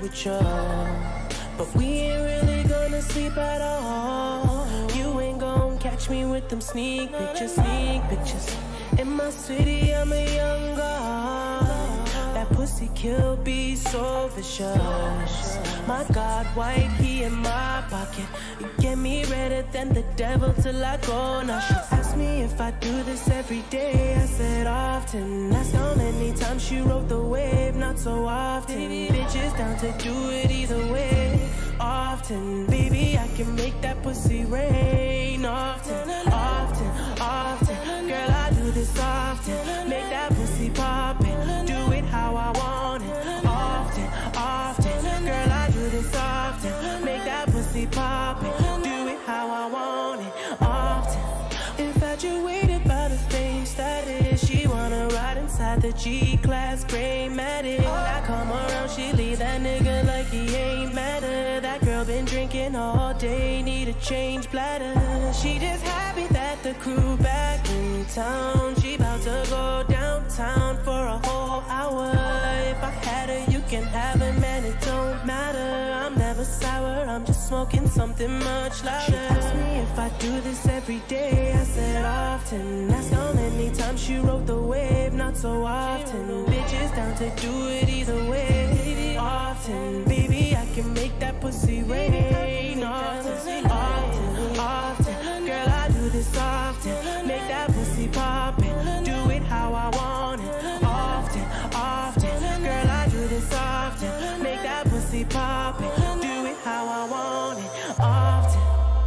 temperature, but we ain't really gonna sleep at all. You ain't gon' catch me with them sneak pictures. In my city, I'm a young god. That pussy kill be so vicious. My God, white, he in my pocket. You get me redder than the devil till I go. Now she asked me if I do this every day. I said often. That's how many times she rode the wave. Not so often. Bitches down to do it either way. Often, baby, I can make that pussy rain. Often, often, often. Girl, I do this often. Make that pussy poppin'. Do it how I want it. Often, often. Girl, I do this often. Make that pussy poppin'. Do it how I want it. Often. Infatuated by the things that is. She wanna ride inside the G-Class gray Matic. I come around, she leave that nigga like he ain't matter. That girl been drinking all day, need a change bladder. She just happy that the crew back in town. She about to go downtown for a whole hour. If I had her, you can have her, man, it don't matter. I'm never sour, I'm just smoking something much louder. She asked me if I do this every day. I said often. That's how many times she rode the wave. Not so often. Bitches down to do it either way. Often, baby, I can make that pussy rain. Often, often, often. Girl, I do this often. Make that pussy poppin'. Do it how I want it. Often, often. Girl, I do this often. Make that pussy poppin'. Do it how I want it. Often.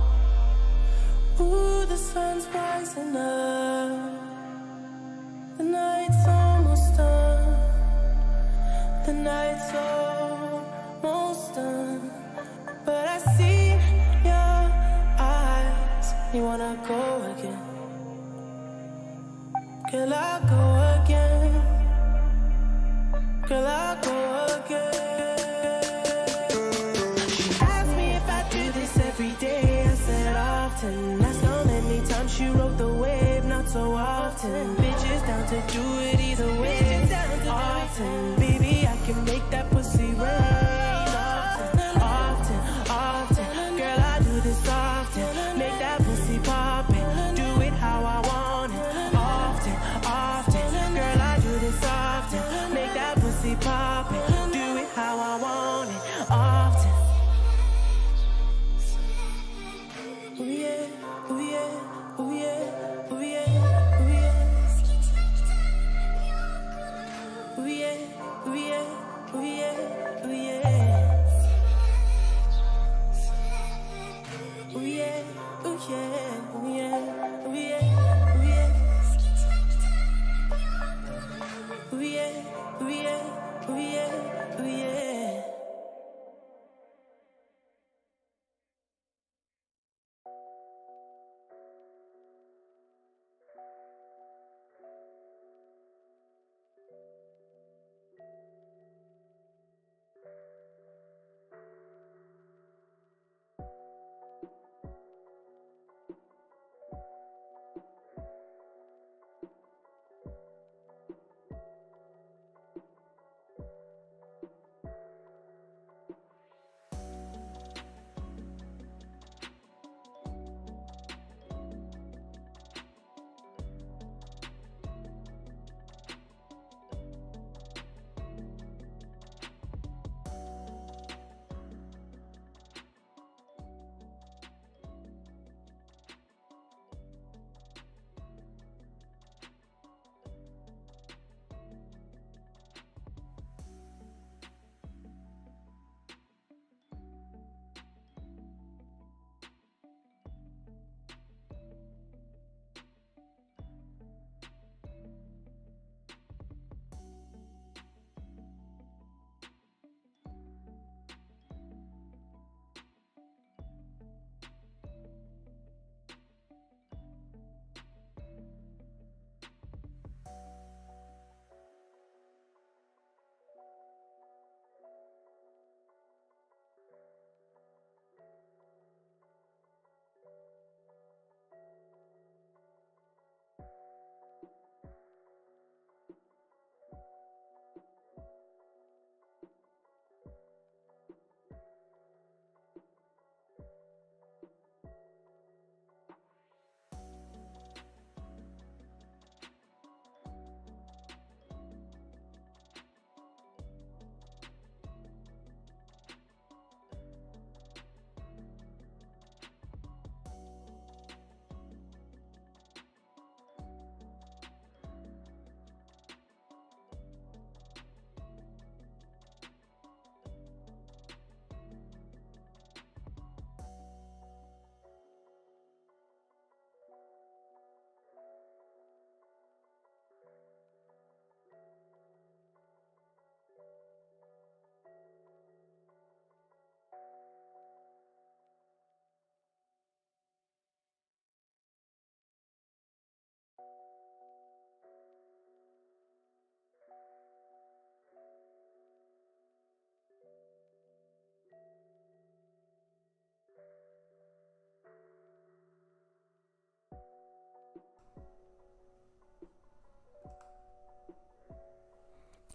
Ooh, the sun's rising up. The night's almost done. The night's almost done. But I see your eyes. You wanna go again? Girl, I'll go again. Girl, I'll go again. She asked me if I do this every day. I said often. That's how many times she rode the wave. Not so often. Bitches down to do it either way. Often, baby, I can make that pussy rain. Often, often, often. Girl, I do this often. Make that pussy poppin'. Do it how I want it. Often, often. Girl, I do this often. Make that pussy poppin'. Do it how I want it. Often. Ooh yeah, ooh yeah, ooh yeah, ooh yeah, ooh yeah. Ooh yeah, ooh yeah, ooh yeah, ooh yeah. Ooh yeah, ooh yeah, ooh yeah, ooh yeah, ooh yeah. Ooh yeah, ooh yeah, ooh yeah, ooh yeah.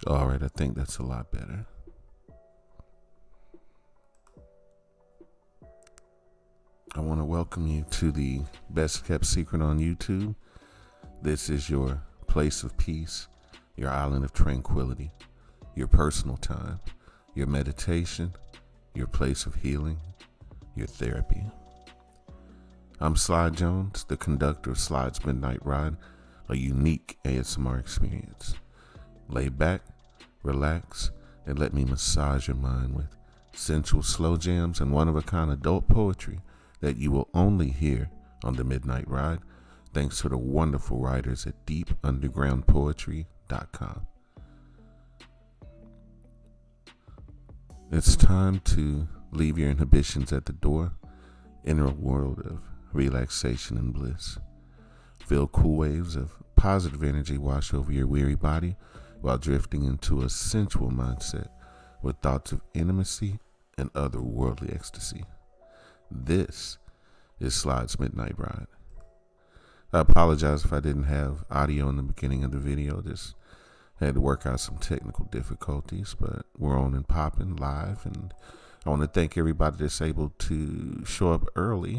All right, I think that's a lot better. I want to welcome you to the Best Kept Secret on YouTube. This is your place of peace, your island of tranquility, your personal time, your meditation, your place of healing, your therapy. I'm Sly Jones, the conductor of Sly's Midnight Ride, a unique ASMR experience. Lay back, relax, and let me massage your mind with sensual slow jams and one-of-a-kind adult poetry that you will only hear on the Midnight Ride, thanks to the wonderful writers at deepundergroundpoetry.com. It's time to leave your inhibitions at the door, enter a world of relaxation and bliss. Feel cool waves of positive energy wash over your weary body while drifting into a sensual mindset with thoughts of intimacy and otherworldly ecstasy. This is Sly's Midnight Ride. I apologize if I didn't have audio in the beginning of the video. Just had to work out some technical difficulties, but we're on and popping live, and I want to thank everybody that's able to show up early.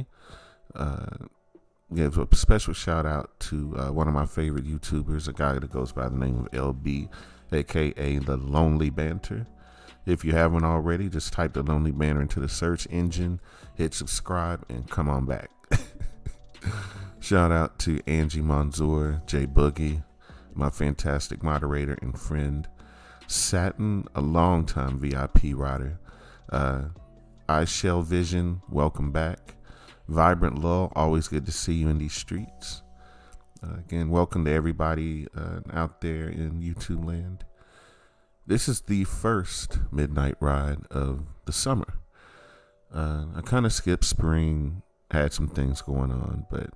Give a special shout out to one of my favorite YouTubers, a guy that goes by the name of LB, aka The Lonely Banter. If you haven't already, just type The Lonely Banter into the search engine, hit subscribe, and come on back. Shout out to Angie Manzour, J Boogie, my fantastic moderator and friend, Satin, a longtime VIP rider, I Shell Vision, welcome back. Vibrant Lull, always good to see you in these streets. Again, welcome to everybody out there in YouTube land. This is the first midnight ride of the summer. I kind of skipped spring, had some things going on, but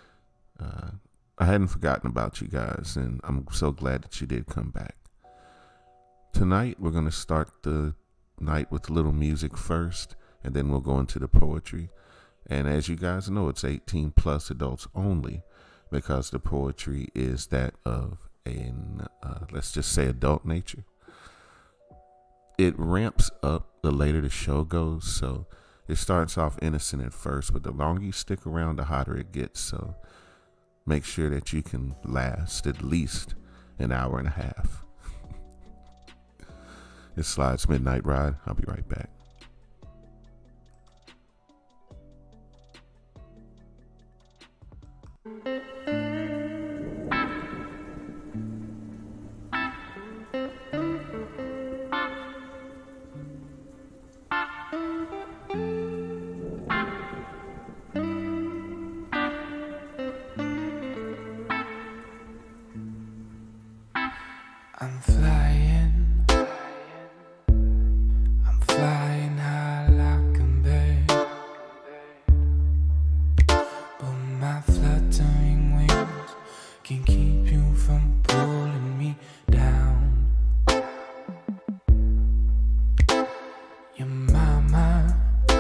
I hadn't forgotten about you guys, and I'm so glad that you did come back. Tonight, we're going to start the night with a little music first, and then we'll go into the poetry. And as you guys know, it's 18 plus adults only, because the poetry is that of an, let's just say, adult nature. It ramps up the later the show goes, so it starts off innocent at first, but the longer you stick around, the hotter it gets. So make sure that you can last at least an hour and a half. It's Sly's Midnight Ride. I'll be right back. I'm flying high like a bird, but my fluttering wings can keep you from pulling me down. Your mama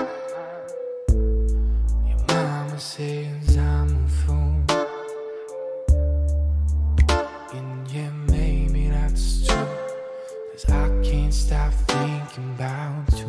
says I'm a fool, and yeah, maybe that's true, 'cause I can't stop thinking about you.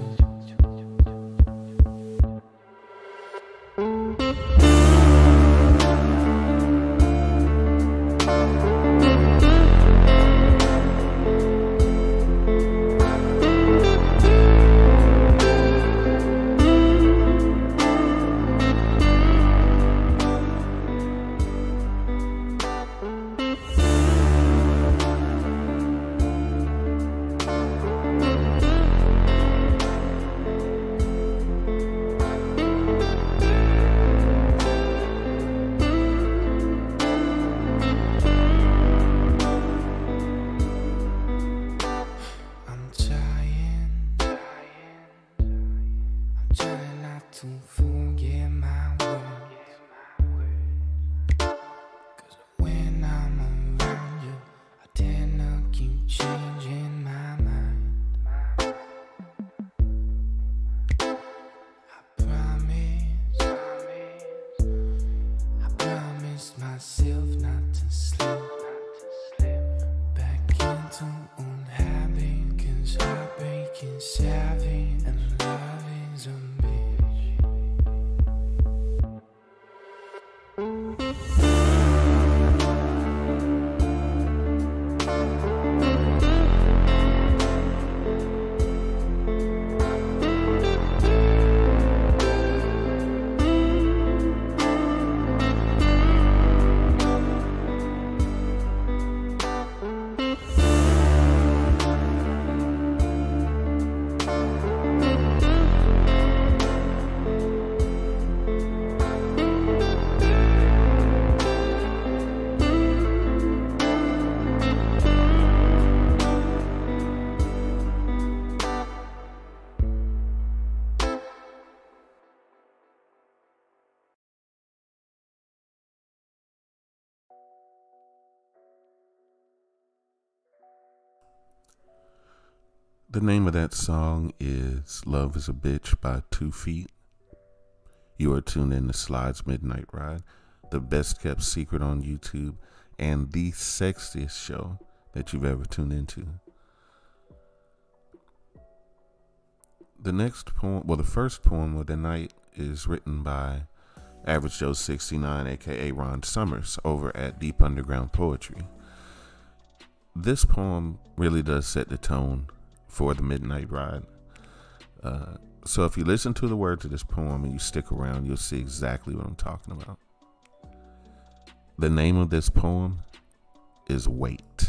To forget my words, 'cause when I'm around you, I tend to keep changing my mind. I promised myself not to slip back into old habits. and loving's a bitch. The name of that song is Love is a Bitch by 2 Feet. You are tuned in to Slide's Midnight Ride, the best kept secret on YouTube and the sexiest show that you've ever tuned into. The next poem, well, the first poem of the night is written by Average Joe 69, aka Ron Summers, over at Deep Underground Poetry. This poem really does set the tone for the Midnight Ride. So if you listen to the words of this poem and you stick around, you'll see exactly what I'm talking about. The name of this poem is Wait.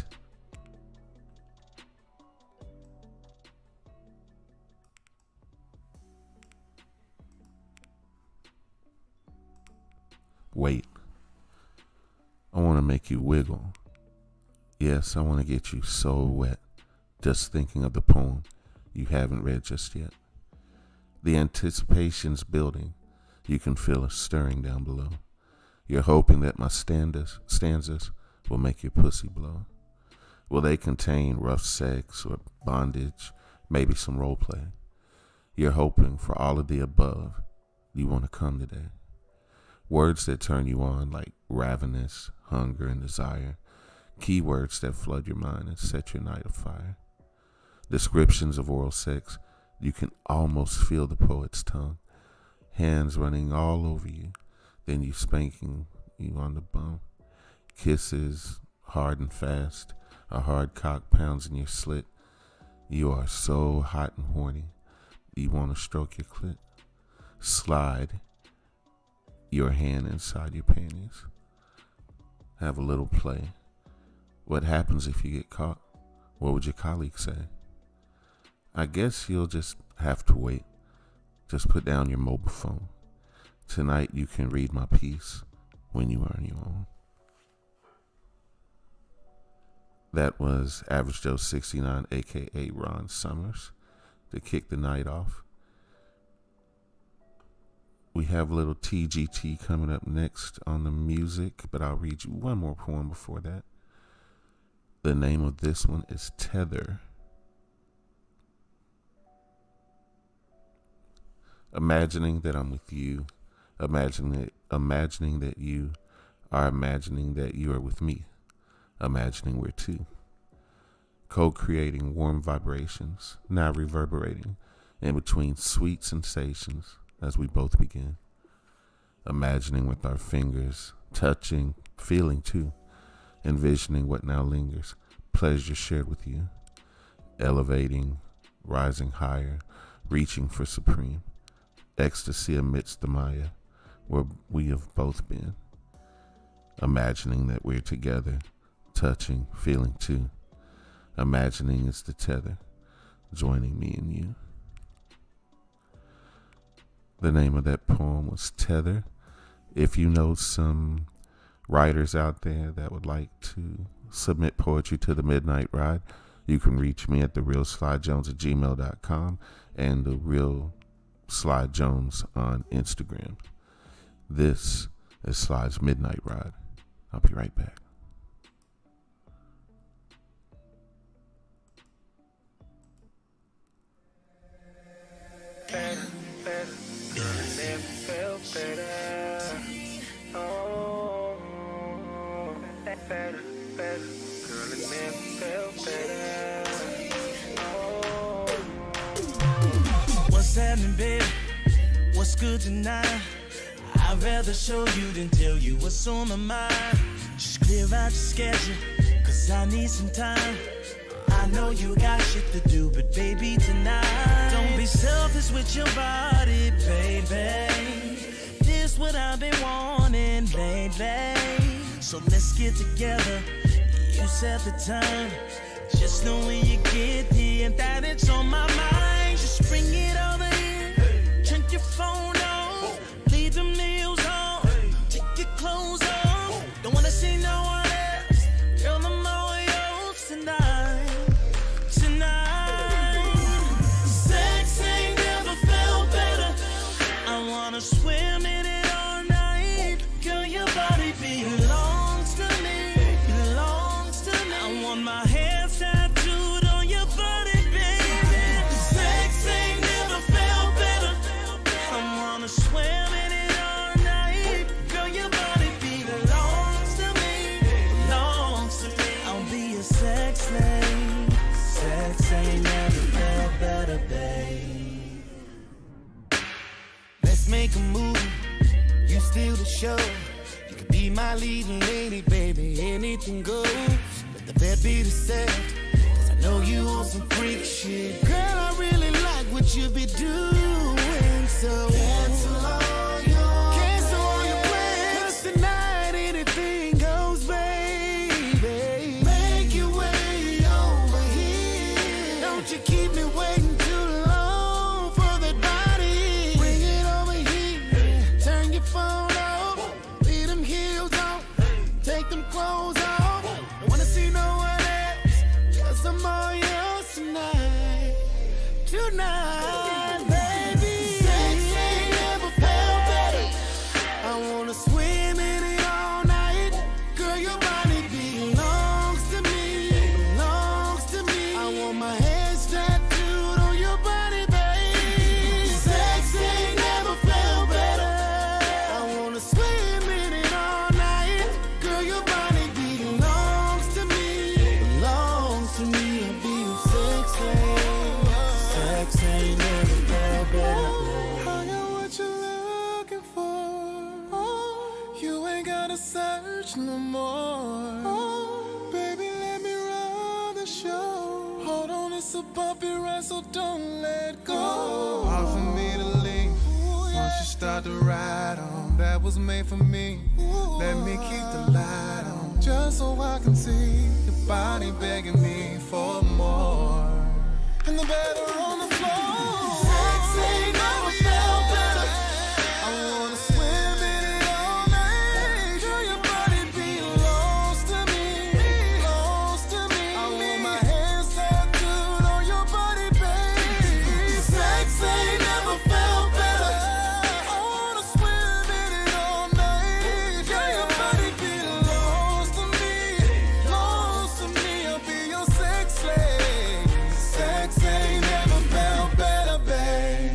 Wait. I want to make you wiggle. Yes, I want to get you so wet. Just thinking of the poem you haven't read just yet. The anticipation's building. You can feel it stirring down below. You're hoping that my stanzas will make your pussy blow. Will they contain rough sex or bondage, maybe some role play? You're hoping for all of the above. You want to come today. Words that turn you on like ravenous, hunger, and desire. Keywords that flood your mind and set your night afire. Descriptions of oral sex, you can almost feel the poet's tongue. Hands running all over you, then you spanking you on the bum. Kisses, hard and fast, a hard cock pounds in your slit. You are so hot and horny, you want to stroke your clit. Slide your hand inside your panties. Have a little play. What happens if you get caught? What would your colleagues say? I guess you'll just have to wait. Just put down your mobile phone. Tonight you can read my piece when you are on your own. That was Average Joe 69, aka Ron Summers, to kick the night off. We have a little TGT coming up next on the music, but I'll read you one more poem before that. The name of this one is Tether. Imagining that I'm with you, imagining that you are imagining that you are with me, imagining we're two, co-creating warm vibrations, now reverberating in between sweet sensations as we both begin, imagining with our fingers, touching, feeling too, envisioning what now lingers, pleasure shared with you, elevating, rising higher, reaching for supreme, ecstasy amidst the Maya, where we have both been, imagining that we're together, touching, feeling too, imagining it's the tether, joining me and you. The name of that poem was Tether. If you know some writers out there that would like to submit poetry to the Midnight Ride, you can reach me at therealslyjones@gmail.com and the Real Sly Jones on Instagram. This is Sly's Midnight Ride. I'll be right back. What's happening, baby? What's good tonight? I'd rather show you than tell you what's on my mind. Just clear out your schedule, cause I need some time. I know you got shit to do, but baby, tonight, don't be selfish with your body, baby. This what I've been wanting lately. So let's get together, you set the time. Just know when you get here that it's on my mind. Just bring it over here, turn your phone off, leave the meals on, take your clothes off. Don't wanna see no one else, girl, I'm all yours tonight. Sex ain't never felt better. I wanna swim in it all night. Girl, your body belongs to me, belongs to me. I want my hands tattooed on your body, baby. Sex ain't never felt better. I wanna swim in it all night. Girl, your body belongs to me, belongs to me. I'll be your sex slave. Sex ain't never felt better, babe. Let's make a movie, you steal the show. You could be my leading lady, baby, anything goes. Let the bed be the set, cause I know you on some freak shit. Girl, I really like what you be doing, so cancel all your plans, cause tonight anything goes, baby. Make your way over here. Don't you keep me waiting too long for that body. Bring it over here, turn your phone off, leave them heels on, take them clothes off. Don't wanna see no one else, cause I'm all yours tonight. Tonight, baby. Sex ain't never felt better. I wanna swim in it all night. Girl, your body belongs to me, belongs to me. I want my hands tattooed on your body, baby. Sex ain't never felt better. I wanna swim in it all night. Girl, your body belongs to me, belongs to me. I'll be your sex slave. Sex ain't never felt better. I got what you're looking for. You ain't gotta search no more. Baby, let me run the show. Hold on, it's a bumpy ride, so don't let go. Hard for me to leave. Once you start to ride on, that was made for me. Let me keep the light on, just so I can see your body begging me for more. And the bed are on the floor. Sex ain't never felt better. I wanna swim in it all night. Girl, your body belongs to me, belongs to me. I want my hands tattooed on your body, baby. Sex ain't never felt better. I wanna swim in it all night. Girl, your body belongs to me, belongs to me. I'll be your sex slave. Sex ain't never felt better, babe.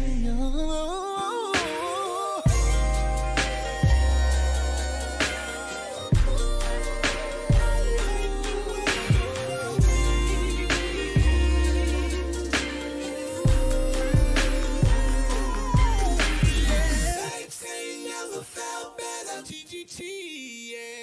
Sex ain't never felt better. TGT, yeah.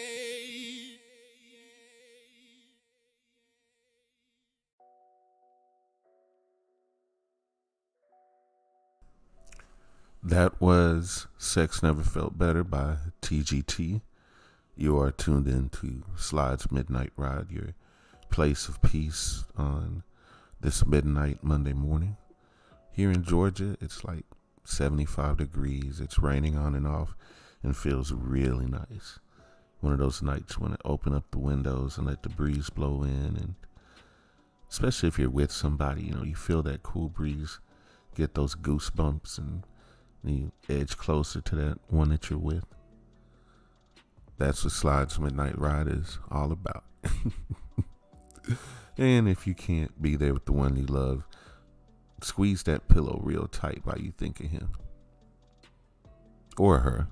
That was Sex Never Felt Better by TGT. You are tuned in to Slide's Midnight Ride, your place of peace on this midnight Monday morning. Here in Georgia, it's like 75 degrees. It's raining on and off and feels really nice. One of those nights when I open up the windows and let the breeze blow in, and especially if you're with somebody, you feel that cool breeze, get those goosebumps, and you edge closer to that one that you're with. That's what Slide's Midnight Ride is all about. And if you can't be there with the one you love, squeeze that pillow real tight while you think of him or her.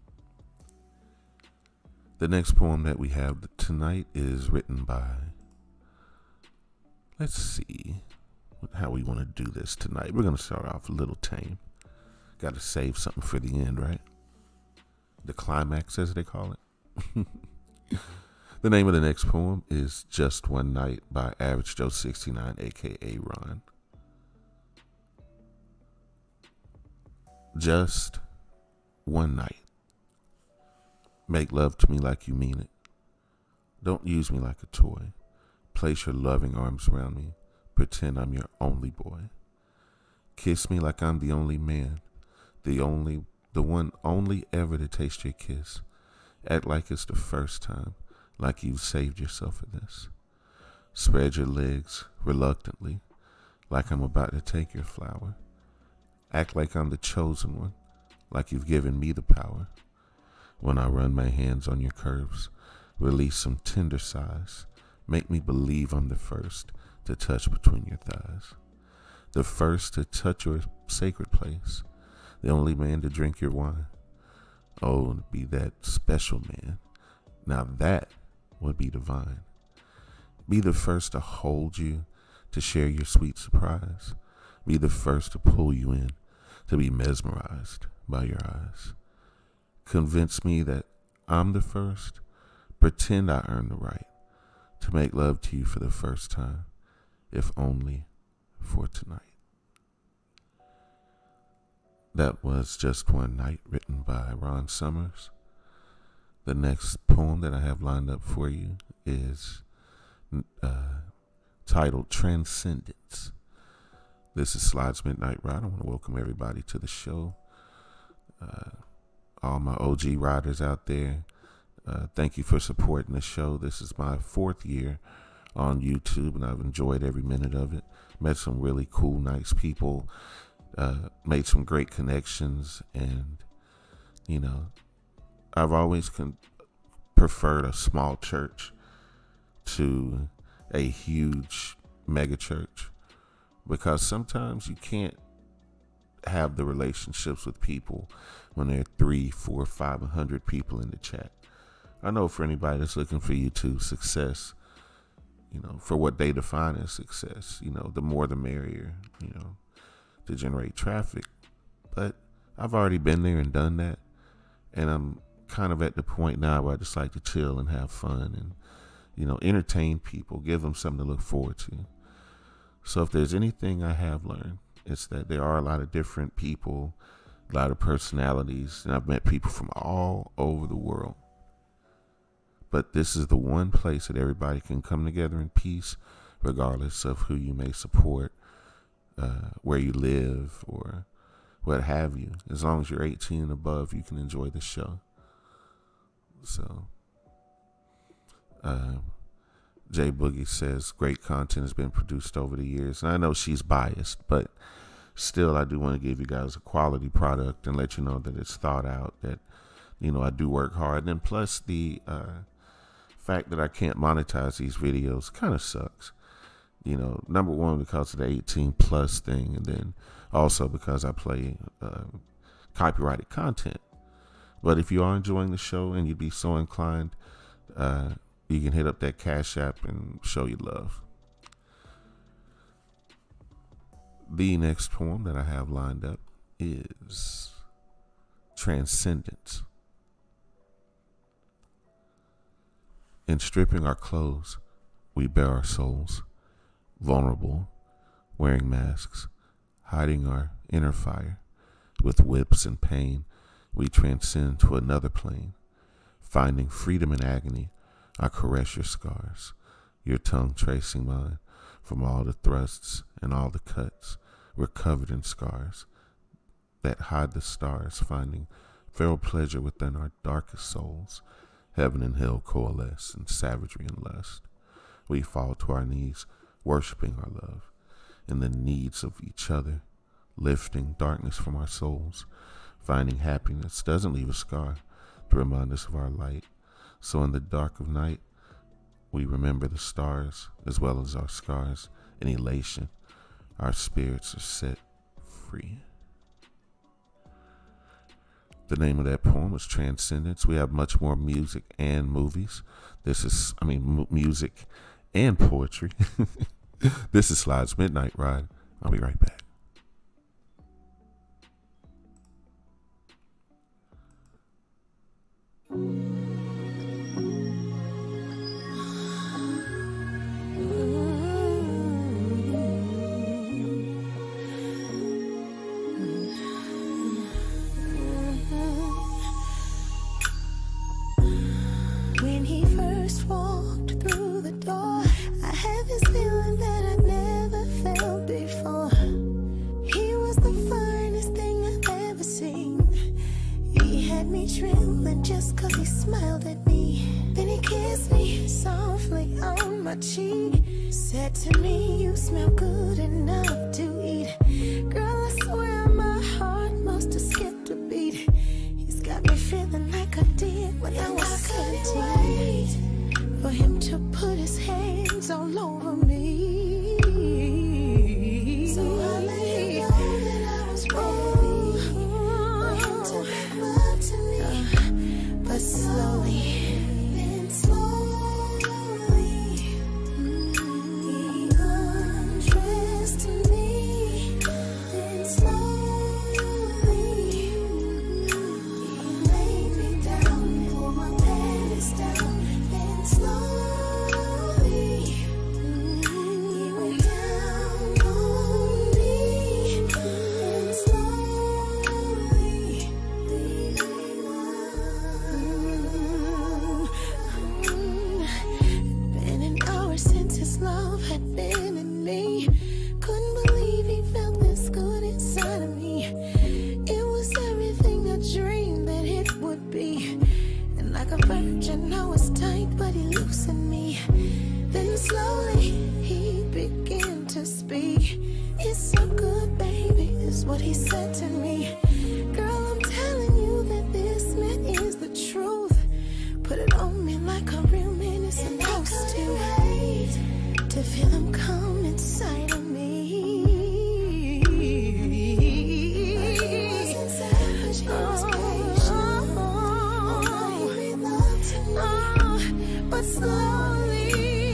The next poem that we have tonight is written by, let's see, how we want to do this tonight. We're going to start off a little tame. Got to save something for the end, right? The climax, as they call it. The name of the next poem is Just One Night by Average Joe 69, aka Ron. Just one night. Make love to me like you mean it. Don't use me like a toy. Place your loving arms around me. Pretend I'm your only boy. Kiss me like I'm the only man. The one only ever to taste your kiss. Act like it's the first time. Like you've saved yourself for this. Spread your legs reluctantly. Like I'm about to take your flower. Act like I'm the chosen one. Like you've given me the power. When I run my hands on your curves, release some tender sighs. Make me believe I'm the first to touch between your thighs. The first to touch your sacred place. The only man to drink your wine. Oh, and be that special man. Now that would be divine. Be the first to hold you, to share your sweet surprise. Be the first to pull you in, to be mesmerized by your eyes. Convince me that I'm the first. Pretend I earned the right to make love to you for the first time, if only for tonight. That was Just One Night, written by Ron Summers. The next poem that I have lined up for you is titled Transcendence. This is Slide's Midnight Ride. I want to welcome everybody to the show. All my OG riders out there, thank you for supporting the show. This is my 4th year on YouTube, and I've enjoyed every minute of it. Met some really cool, nice people, made some great connections, and, you know, I've always preferred a small church to a huge mega church, because sometimes you can't have the relationships with people when there are 300, 400, 500 people in the chat. I know for anybody that's looking for YouTube success, you know, for what they define as success, you know, the more the merrier, you know, to generate traffic. But I've already been there and done that, and I'm kind of at the point now where I just like to chill and have fun and, you know, entertain people, give them something to look forward to. So if there's anything I have learned, it's that there are a lot of different people, a lot of personalities, and I've met people from all over the world. But this is the one place that everybody can come together in peace, regardless of who you may support, where you live, or what have you. As long as you're 18 and above, you can enjoy the show. So, Jay Boogie says great content has been produced over the years, and I know she's biased, but still, I do want to give you guys a quality product and let you know that it's thought out, that, you know, I do work hard. And then plus the fact that I can't monetize these videos kind of sucks. You know, number one, because of the 18 plus thing, and then also because I play copyrighted content. But if you are enjoying the show and you'd be so inclined, you can hit up that Cash App and show your love. The next poem that I have lined up is Transcendence. In stripping our clothes, we bare our souls, vulnerable, wearing masks, hiding our inner fire. With whips and pain, we transcend to another plane. Finding freedom in agony, I caress your scars, your tongue tracing mine. From all the thrusts and all the cuts, we're covered in scars that hide the stars, finding feral pleasure within our darkest souls. Heaven and hell coalesce in savagery and lust. We fall to our knees, worshiping our love in the needs of each other, lifting darkness from our souls. Finding happiness doesn't leave a scar to remind us of our light. So in the dark of night, we remember the stars as well as our scars. In elation, our spirits are set free. The name of that poem was Transcendence. We have much more music and movies. This is, music and poetry. This is Slide's Midnight Ride. I'll be right back. When he first walked through the door, I had this feeling that I'd never felt before. He was the finest thing I've ever seen. He had me trembling just 'cause he smiled at me. Then he kissed me softly on my cheek. Said to me, "You smell good enough to eat." Girl, I swear my heart must have skipped a beat. He's got me feeling like I did when I was 17. For him to put his hands all over me. So I let him know that I was ready for him to make love to me. But slowly, then slowly, he undressed me. Then slowly, he laid me down, pulled my panties down. Then slowly, he went down on me. Then slowly, been an hour since his love had been in me. Couldn't believe he felt this good inside of me. It was everything I dreamed that it would be. And like a virgin, I was tight, but he loosened me. Then slowly, he began to speak. "It's so good, baby," is what he said to me. "Girl, I'm telling you that this man is the truth. Put it on me like a real man is supposed to. To feel him come inside of me." It wasn't selfish, it was patient. He made love to me. But slowly,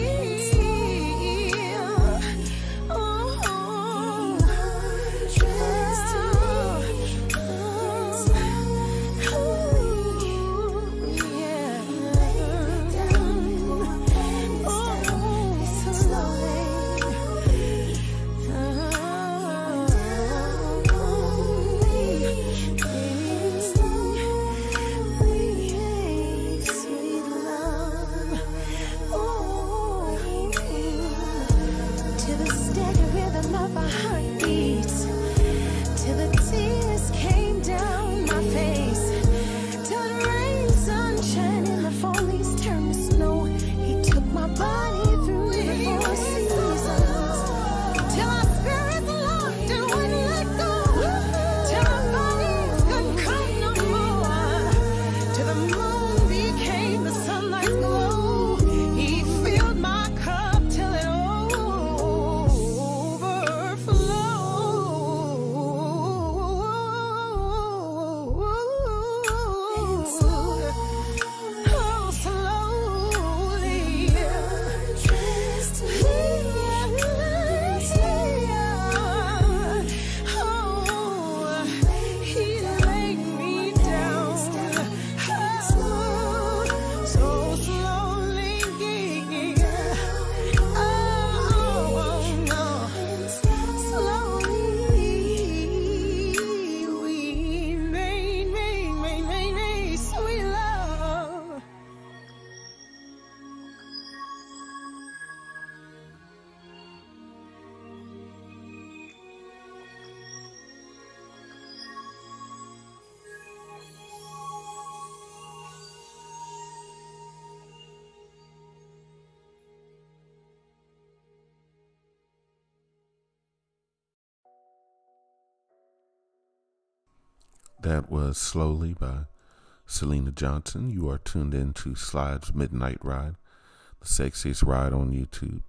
That was Slowly by Selena Johnson. You are tuned in to Slide's Midnight Ride, the sexiest ride on YouTube.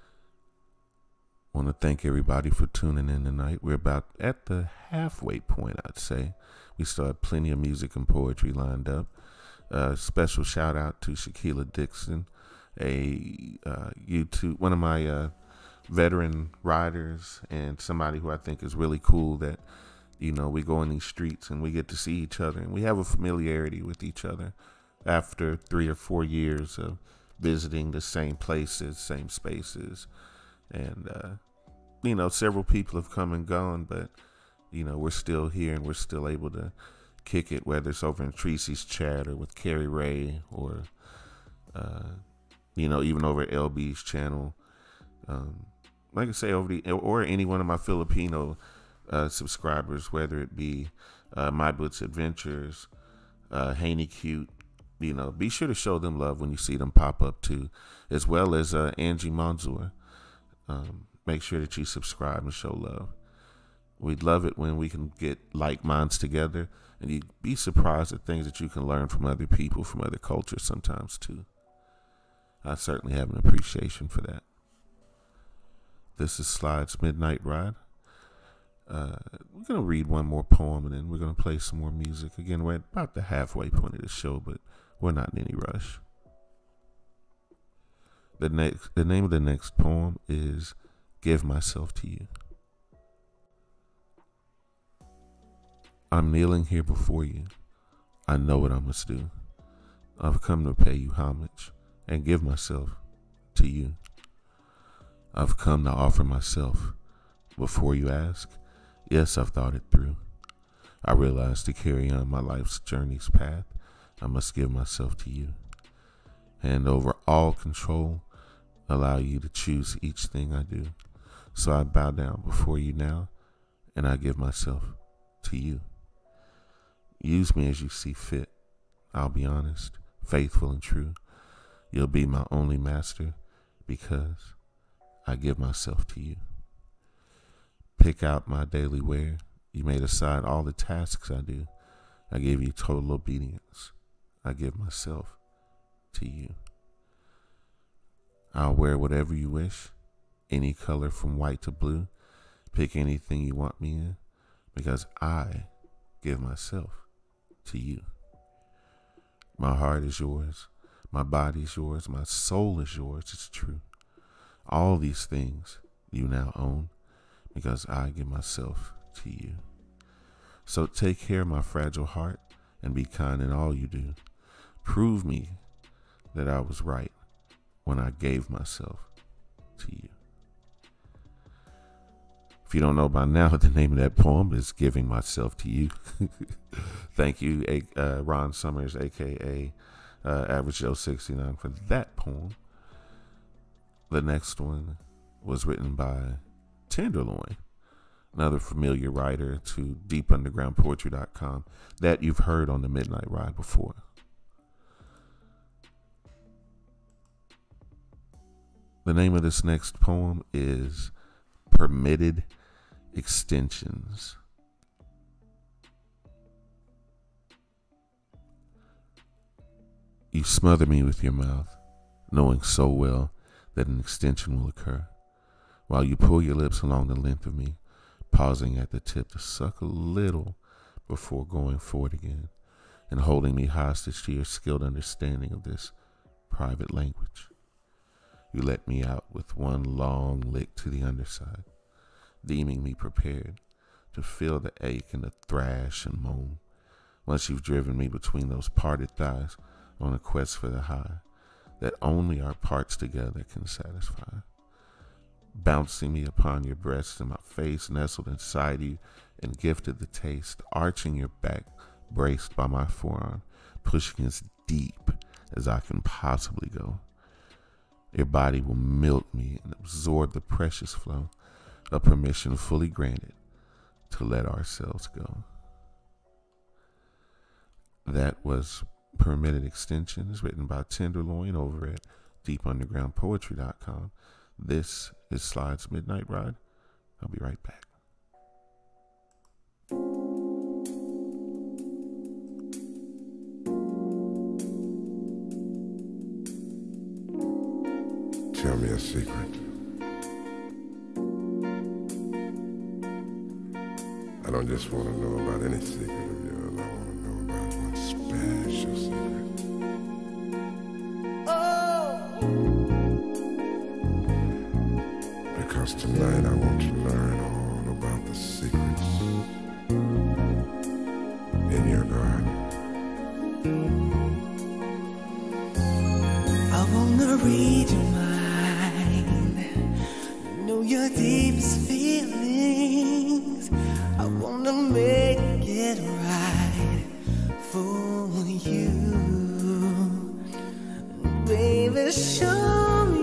Want to thank everybody for tuning in tonight. We're about at the halfway point, I'd say. We still have plenty of music and poetry lined up. Special shout out to Shaquila Dixon, one of my veteran riders and somebody who I think is really cool that, you know, we go in these streets and we get to see each other and we have a familiarity with each other after 3 or 4 years of visiting the same places, same spaces. And, you know, several people have come and gone, but, you know, we're still here and we're still able to kick it, whether it's over in Tracy's chat or with Carrie Ray or, you know, even over at LB's channel. Like I say, or any one of my Filipino subscribers, whether it be My Boots Adventures, Haney Cute, you know, be sure to show them love when you see them pop up too, as well as Angie Manzur. Make sure that you subscribe and show love. We'd love it when we can get like minds together, and you'd be surprised at things that you can learn from other people, from other cultures sometimes too. I certainly have an appreciation for that. This is Slide's Midnight Ride. We're going to read one more poem and then we're going to play some more music. Again, we're at about the halfway point of the show, but we're not in any rush. The name of the next poem is Give Myself to You. I'm kneeling here before you. I know what I must do. I've come to pay you homage and give myself to you. I've come to offer myself before you ask. Yes, I've thought it through. I realize to carry on my life's journey's path, I must give myself to you. Hand over all control, allow you to choose each thing I do. So I bow down before you now, and I give myself to you. Use me as you see fit. I'll be honest, faithful, and true. You'll be my only master because I give myself to you. Pick out my daily wear. You made aside all the tasks I do. I give you total obedience. I give myself to you. I'll wear whatever you wish, any color from white to blue. Pick anything you want me in, because I give myself to you. My heart is yours. My body is yours. My soul is yours. It's true. All these things you now own, because I give myself to you. So take care of my fragile heart and be kind in all you do. Prove me that I was right when I gave myself to you. If you don't know by now, the name of that poem is Giving Myself to You. Thank you, Ron Summers, a.k.a. Average Joe 69, for that poem. The next one was written by Tenderloin, another familiar writer to deepundergroundpoetry.com that you've heard on the Midnight Ride before. The name of this next poem is Permitted Extensions. You smother me with your mouth, knowing so well that an extension will occur, while you pull your lips along the length of me, pausing at the tip to suck a little before going forward again, and holding me hostage to your skilled understanding of this private language. You let me out with one long lick to the underside, deeming me prepared to feel the ache and the thrash and moan, once you've driven me between those parted thighs on a quest for the high that only our parts together can satisfy. Bouncing me upon your breast and my face nestled inside you and gifted the taste, arching your back, braced by my forearm, pushing as deep as I can possibly go. Your body will milk me and absorb the precious flow of permission fully granted to let ourselves go. That was Permitted Extensions, written by Tenderloin over at deepundergroundpoetry.com. This is Slide's Midnight Ride. I'll be right back. Tell me a secret. I don't just want to know about any secret of yours. I want to know about one special secret. Because read your mind, know your deepest feelings. I wanna make it right for you. Baby, show me,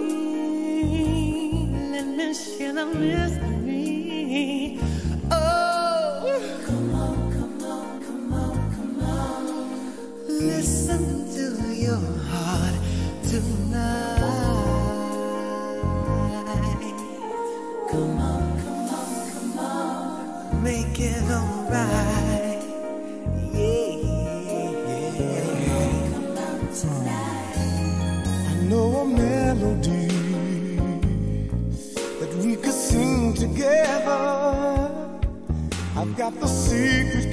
let me share the mystery. Oh, come on, come on, come on, come on. Listen to your heart tonight. Come on, come on, come on. Make it alright. Yeah, yeah, yeah. Come on tonight. I know a melody that we could sing together. I've got the secret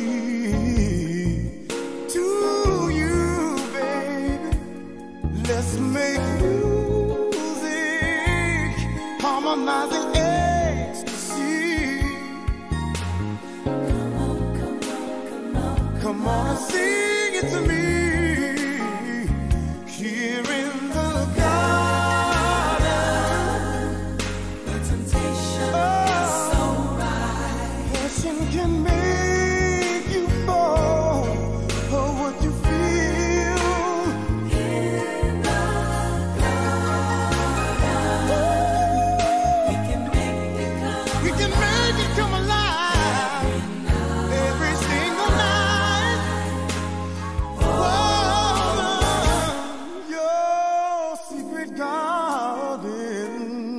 key to you, baby. Let's make music, harmonizing ecstasy. Come on, come on, come on. Come on and sing it to me. Here in the garden, The temptation is so right. passion can make you fall for what you feel. In the garden, we can make it come. We can make it come alive every single night. Oh, your secret garden.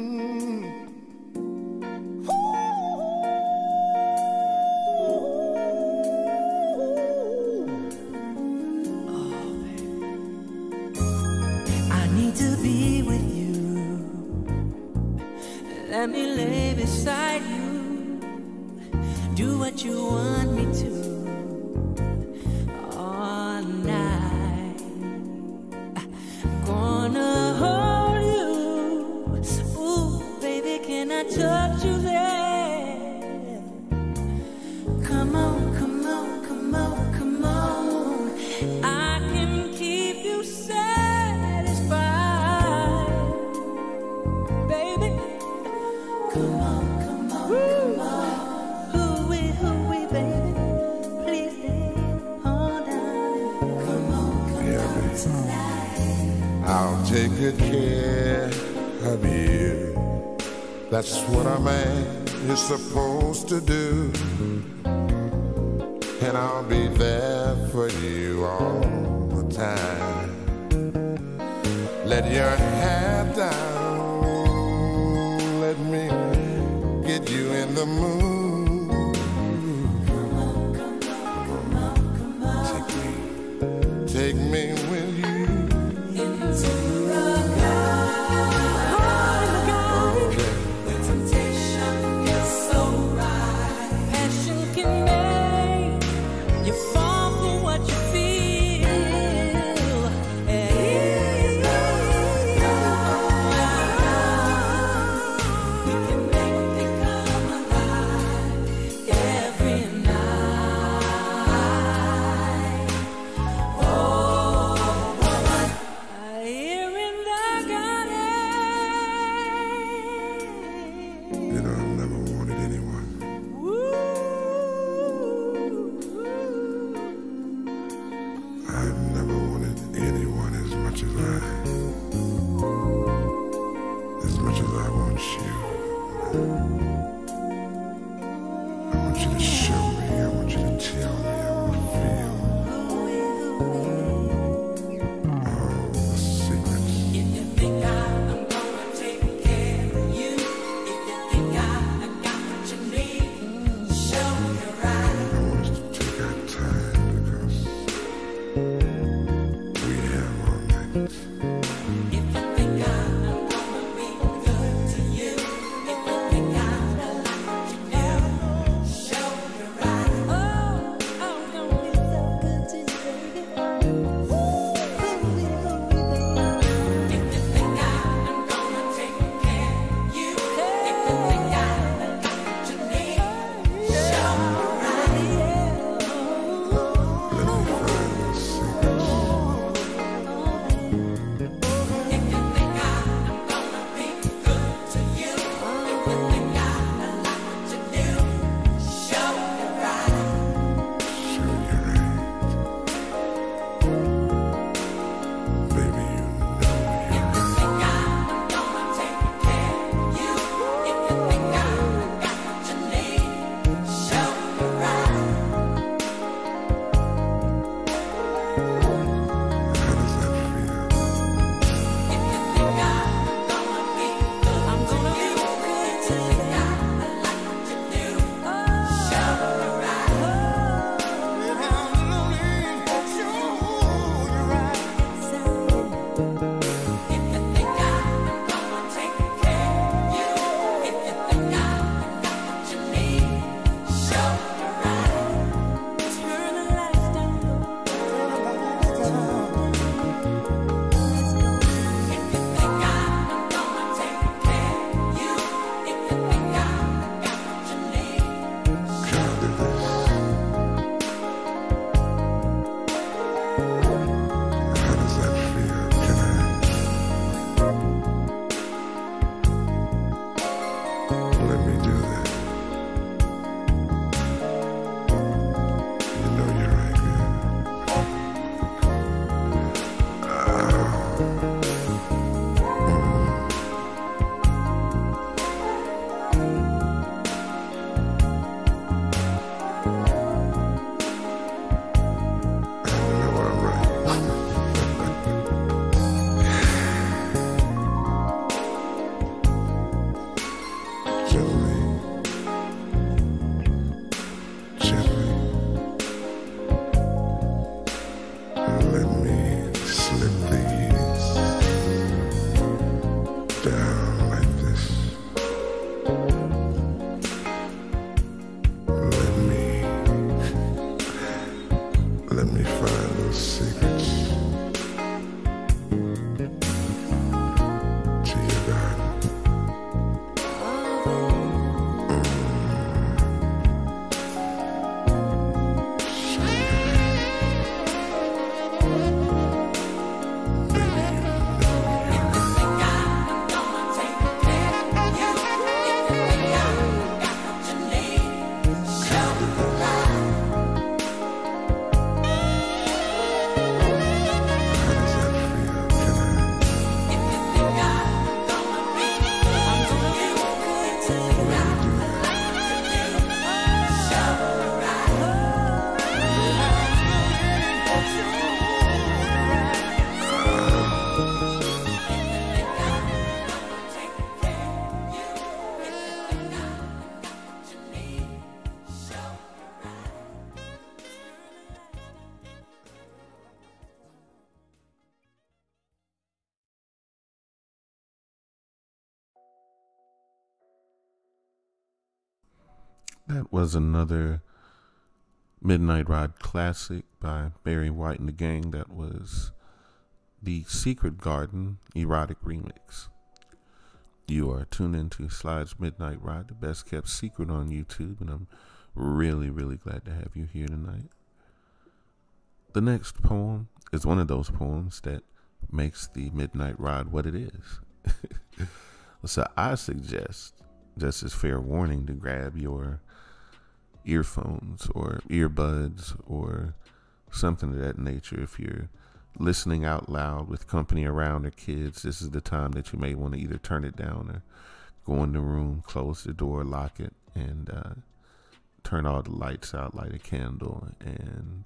I need to be with you. Let me lay beside you. Do what you want me to all night. Gonna hold you. Ooh, baby, can I touch you there? Come on, come on, come on, come on. I can keep you satisfied, baby. Come on, come on, come on. Hoo-wee, baby. Please stay on down. Come on, come Yeah, on baby. tonight. I'll take good care of you. That's what a man is supposed to do. And I'll be there for you all the time. Let your hair down. Let me get you in the mood. Come on, come on, come on, come on. Take me with you. Into the garden. Okay. The temptation is so right. Passion can make you fall for what you feel. We can make it come alive. Let me find those secrets to your garden. That was another Midnight Ride classic by Barry White and the Gang. That was the Secret Garden erotic remix. You are tuned into Slide's Midnight Ride, the best kept secret on YouTube, and I'm really, really glad to have you here tonight. The next poem is one of those poems that makes the Midnight Ride what it is. So I suggest, just as fair warning, to grab your earphones or earbuds or something of that nature. If you're listening out loud with company around or kids, this is the time that you may want to either turn it down or go in the room, close the door, lock it, and turn all the lights out, light a candle, and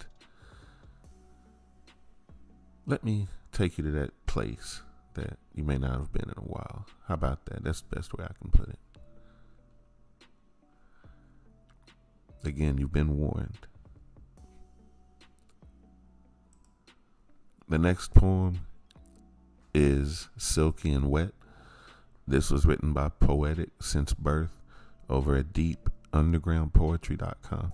let me take you to that place that you may not have been in a while. How about that? That's the best way I can put it. Again, you've been warned. The next poem is Silky and Wet. This was written by Poetic Since Birth over at deepundergroundpoetry.com.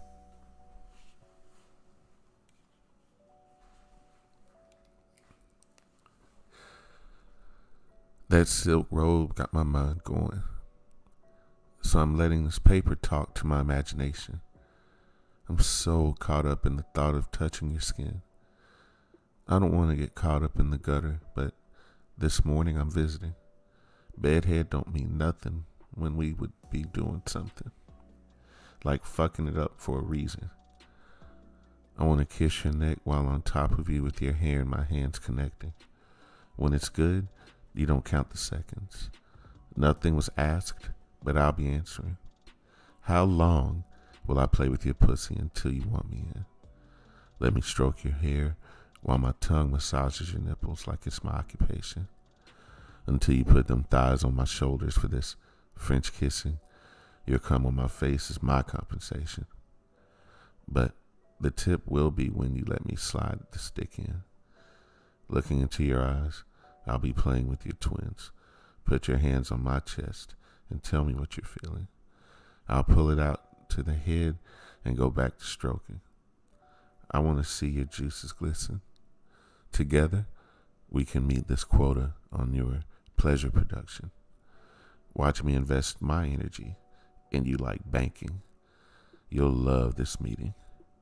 That silk robe got my mind going, so I'm letting this paper talk to my imagination. I'm so caught up in the thought of touching your skin. I don't want to get caught up in the gutter, but this morning I'm visiting. Bedhead don't mean nothing when we would be doing something, like fucking it up for a reason. I want to kiss your neck while on top of you with your hair and my hands connecting. When it's good, you don't count the seconds. Nothing was asked, but I'll be answering. How long will I play with your pussy until you want me in? Let me stroke your hair while my tongue massages your nipples like it's my occupation. Until you put them thighs on my shoulders for this French kissing. Your cum on my face is my compensation. But the tip will be when you let me slide the stick in. Looking into your eyes, I'll be playing with your twins. Put your hands on my chest and tell me what you're feeling. I'll pull it out to the head and go back to stroking. I want to see your juices glisten. Together, we can meet this quota on your pleasure production. Watch me invest my energy in you like banking. You'll love this meeting.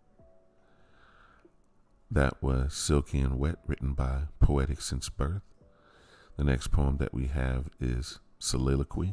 That was Silky and Wet, written by Poetic Since Birth. The next poem that we have is Soliloquy.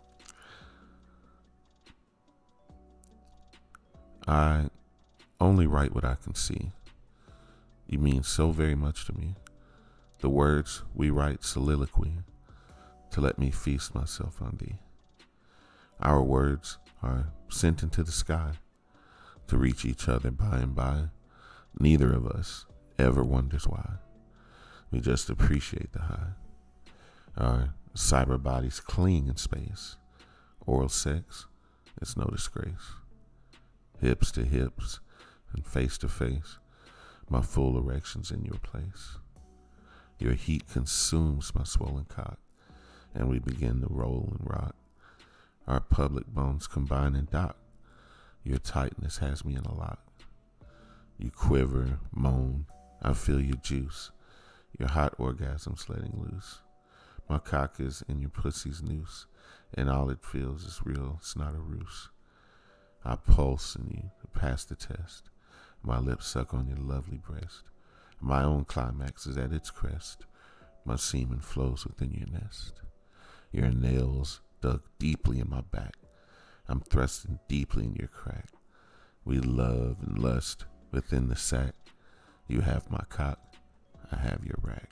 I only write what I can see. You mean so very much to me. The words we write soliloquy to let me feast myself on thee. Our words are sent into the sky to reach each other by and by. Neither of us ever wonders why. We just appreciate the high. Our cyber bodies cling in space. Oral sex is no disgrace. Hips to hips and face to face, my full erection's in your place. Your heat consumes my swollen cock, and we begin to roll and rock. Our public bones combine and dock. Your tightness has me in a lock. You quiver, moan, I feel your juice, your hot orgasms letting loose. My cock is in your pussy's noose, and all it feels is real, it's not a ruse. I pulse in you to pass the test. My lips suck on your lovely breast. My own climax is at its crest. My semen flows within your nest. Your nails dug deeply in my back. I'm thrusting deeply in your crack. We love and lust within the sack. You have my cock, I have your rack.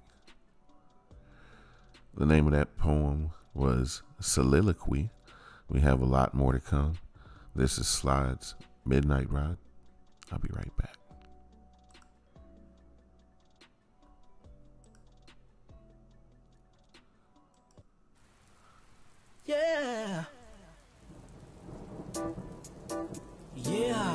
The name of that poem was Soliloquy. We have a lot more to come. This is Slide's Midnight Ride. I'll be right back. Yeah. Yeah.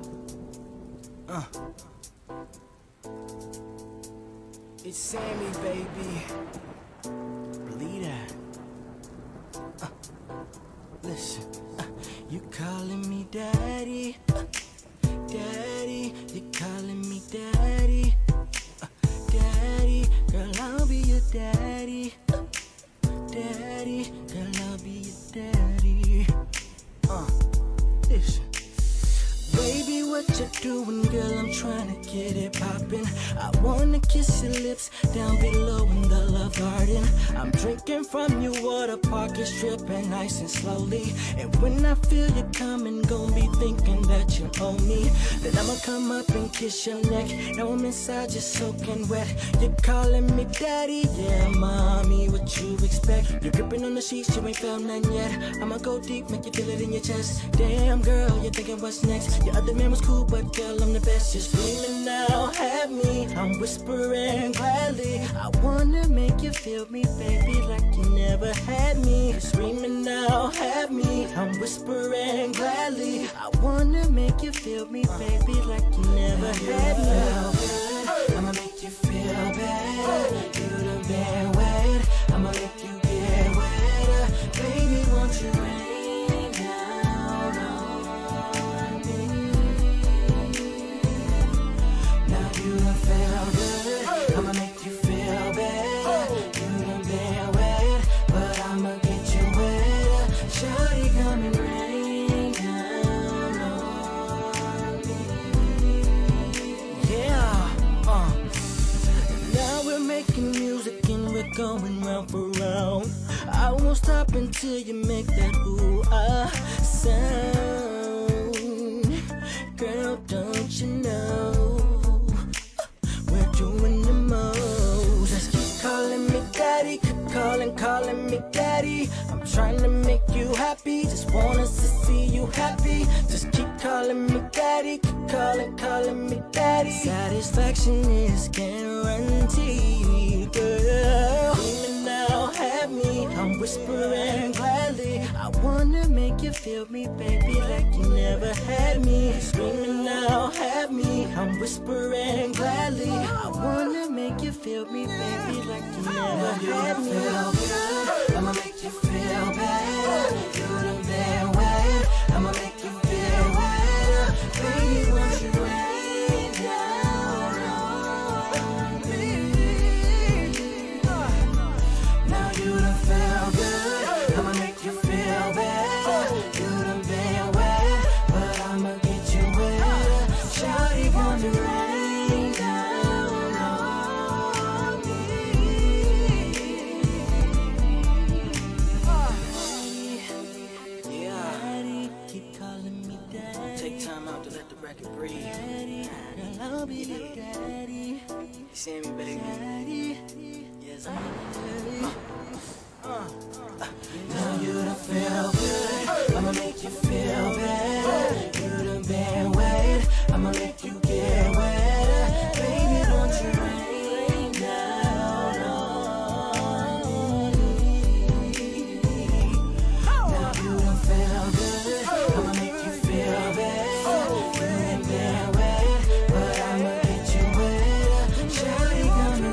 It's Sammy, baby. Believe that. Listen. You calling me daddy. Daddy. You calling me daddy. Daddy. Girl, I'll be your daddy. Daddy. Girl, I'll be your daddy. Listen. Baby, what you doing, girl? I'm trying to get it poppin'. I wanna kiss your lips down below in the love garden. I'm drinking from your water park, it's dripping nice and slowly. And when I feel you coming, gon' be thinking that you owe me. Then I'ma come up and kiss your neck. Now I'm inside, just soaking wet. You're calling me daddy, yeah, mommy, what you expect? You're gripping on the sheets, you ain't found none yet. I'ma go deep, make you feel it in your chest. Damn, girl, you're thinking what's next? Your other man was cool, but girl, I'm the best. Just screaming now, have me. I'm whispering gladly. I wanna make you feel me, baby, like you never had me. You're screaming now, have me. I'm whispering gladly. I wanna make you feel me, baby, like you never had me. I'ma make you feel bad. You done been wet. I'ma make you get wetter. Baby, won't you rain down on me? Now you done feel good. I'ma make you feel bad. You done been wet, but I'ma get you wetter. Shawty, come and rain down on me. Yeah, Now we're making music and we're going round for round. I won't stop until you make that ooh-ah sound. Girl, don't you know we're doing the most. Just keep calling me daddy, keep calling me daddy. I'm trying to make you happy, just want us to see you happy. Just keep calling me daddy, keep calling me daddy. Satisfaction is guaranteed, girl. Screaming now, have me. I'm whispering gladly. I wanna make you feel me, baby, like you never had me. Screaming now, have me. I'm whispering gladly. I wanna make you feel me, baby, like you never had me. Feel good. I'ma make you feel bad. You done been wet. I'ma make you feel wetter. Baby, won't you rain down on me? Now you done feel good. I'ma make you feel bad. You done been wet, but I'ma get you wetter. Shawty, won't you rain down on me? Yeah. Keep calling me daddy. Take time out to let the record breathe. Daddy, girl, I'll be your daddy. You see me, baby? Daddy, yes, I'm your daddy. Now you done feel good. I'ma make you feel bad. You done been wet. I'ma make you get wetter. Baby, don't you rain down on me. Now you done feel good. I'ma make you feel bad. You done been wet, but I'ma get you wetter. Shawty, come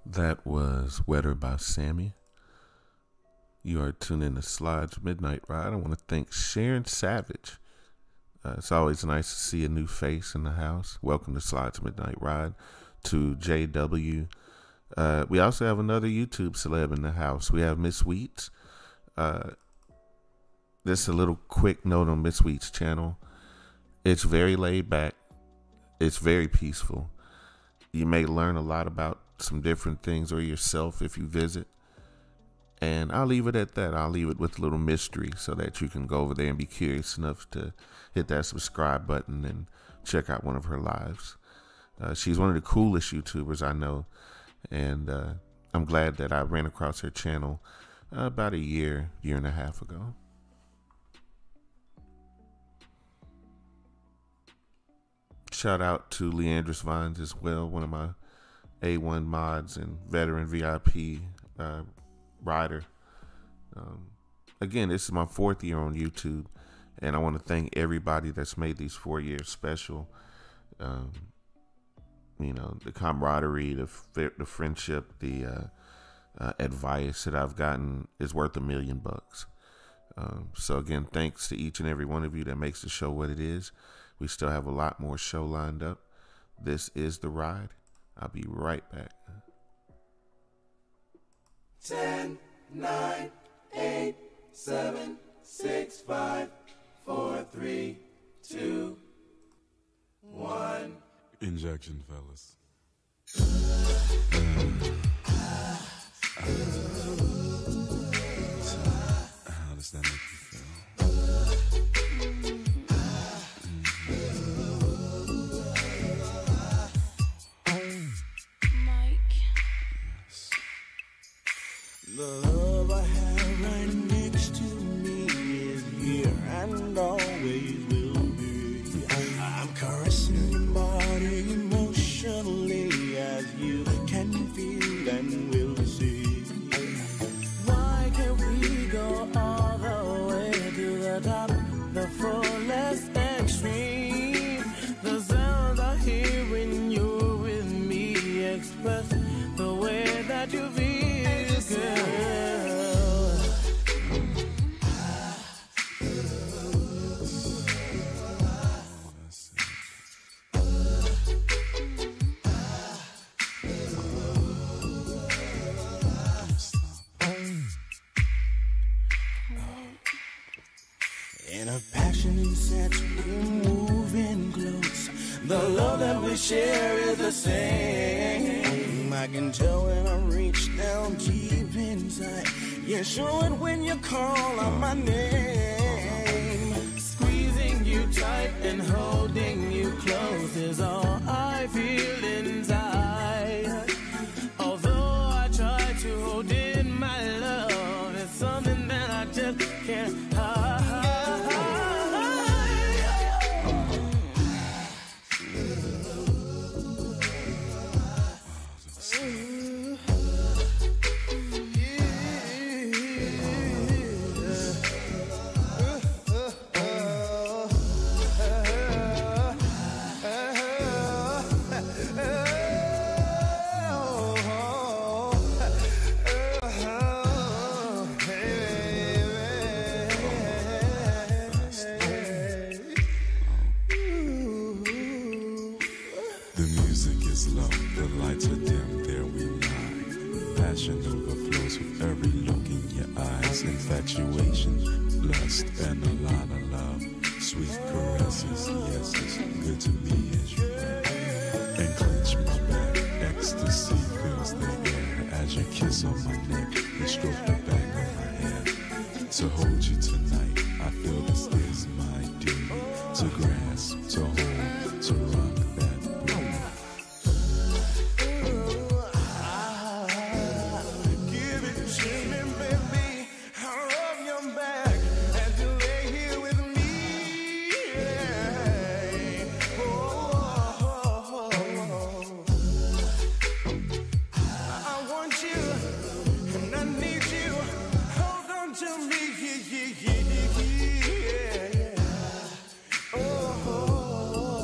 That was Wetter by Sammy. You are tuned in to Slide's Midnight Ride. I want to thank Sharon Savage. It's always nice to see a new face in the house. Welcome to Slide's Midnight Ride. To JW. We also have another YouTube celeb in the house. We have Miss Wheats. This is a little quick note on Miss Wheats' channel. It's very laid back. It's very peaceful. You may learn a lot about some different things or yourself if you visit. And I'll leave it at that. I'll leave it with a little mystery so that you can go over there and be curious enough to hit that subscribe button and check out one of her lives. She's one of the coolest YouTubers I know. And I'm glad that I ran across her channel about a year and a half ago. Shout out to Leandris Vines as well, one of my A1 mods and veteran VIP rider. Again, this is my 4th year on YouTube, and I want to thank everybody that's made these 4 years special. You know, the camaraderie, the friendship, the advice that I've gotten is worth $1 million. So again, thanks to each and every one of you that makes the show what it is. We still have a lot more show lined up. This is The Ride. I'll be right back. 10, 9, 8, 7, 6, 5, 4, 3, 2, 1. Injection, fellas. How does that make you feel? The love I have right next to me is here and always will be. I'm caressing your body emotionally as you can feel and will see. Why can't we go all the way to the top, the fullest extreme? The sounds I hear when you're with me express the way that you feel. In a passion sets we moving close. The love that we share is the same. I can tell when I reach down deep inside. You show it when you call out my name. Squeezing you tight and holding you close is all I feel inside. Although I try to hold in my love, it's something that I just can't hide. Infatuation, lust, and a lot of love. Sweet caresses, yes, it's good to me as you are. And clench my back, ecstasy fills the air. As you kiss on my neck, you stroke the back of my hair. To hold you tonight, I feel this is my duty. To grasp, to hold, to rock that booty. To me, yeah. Oh,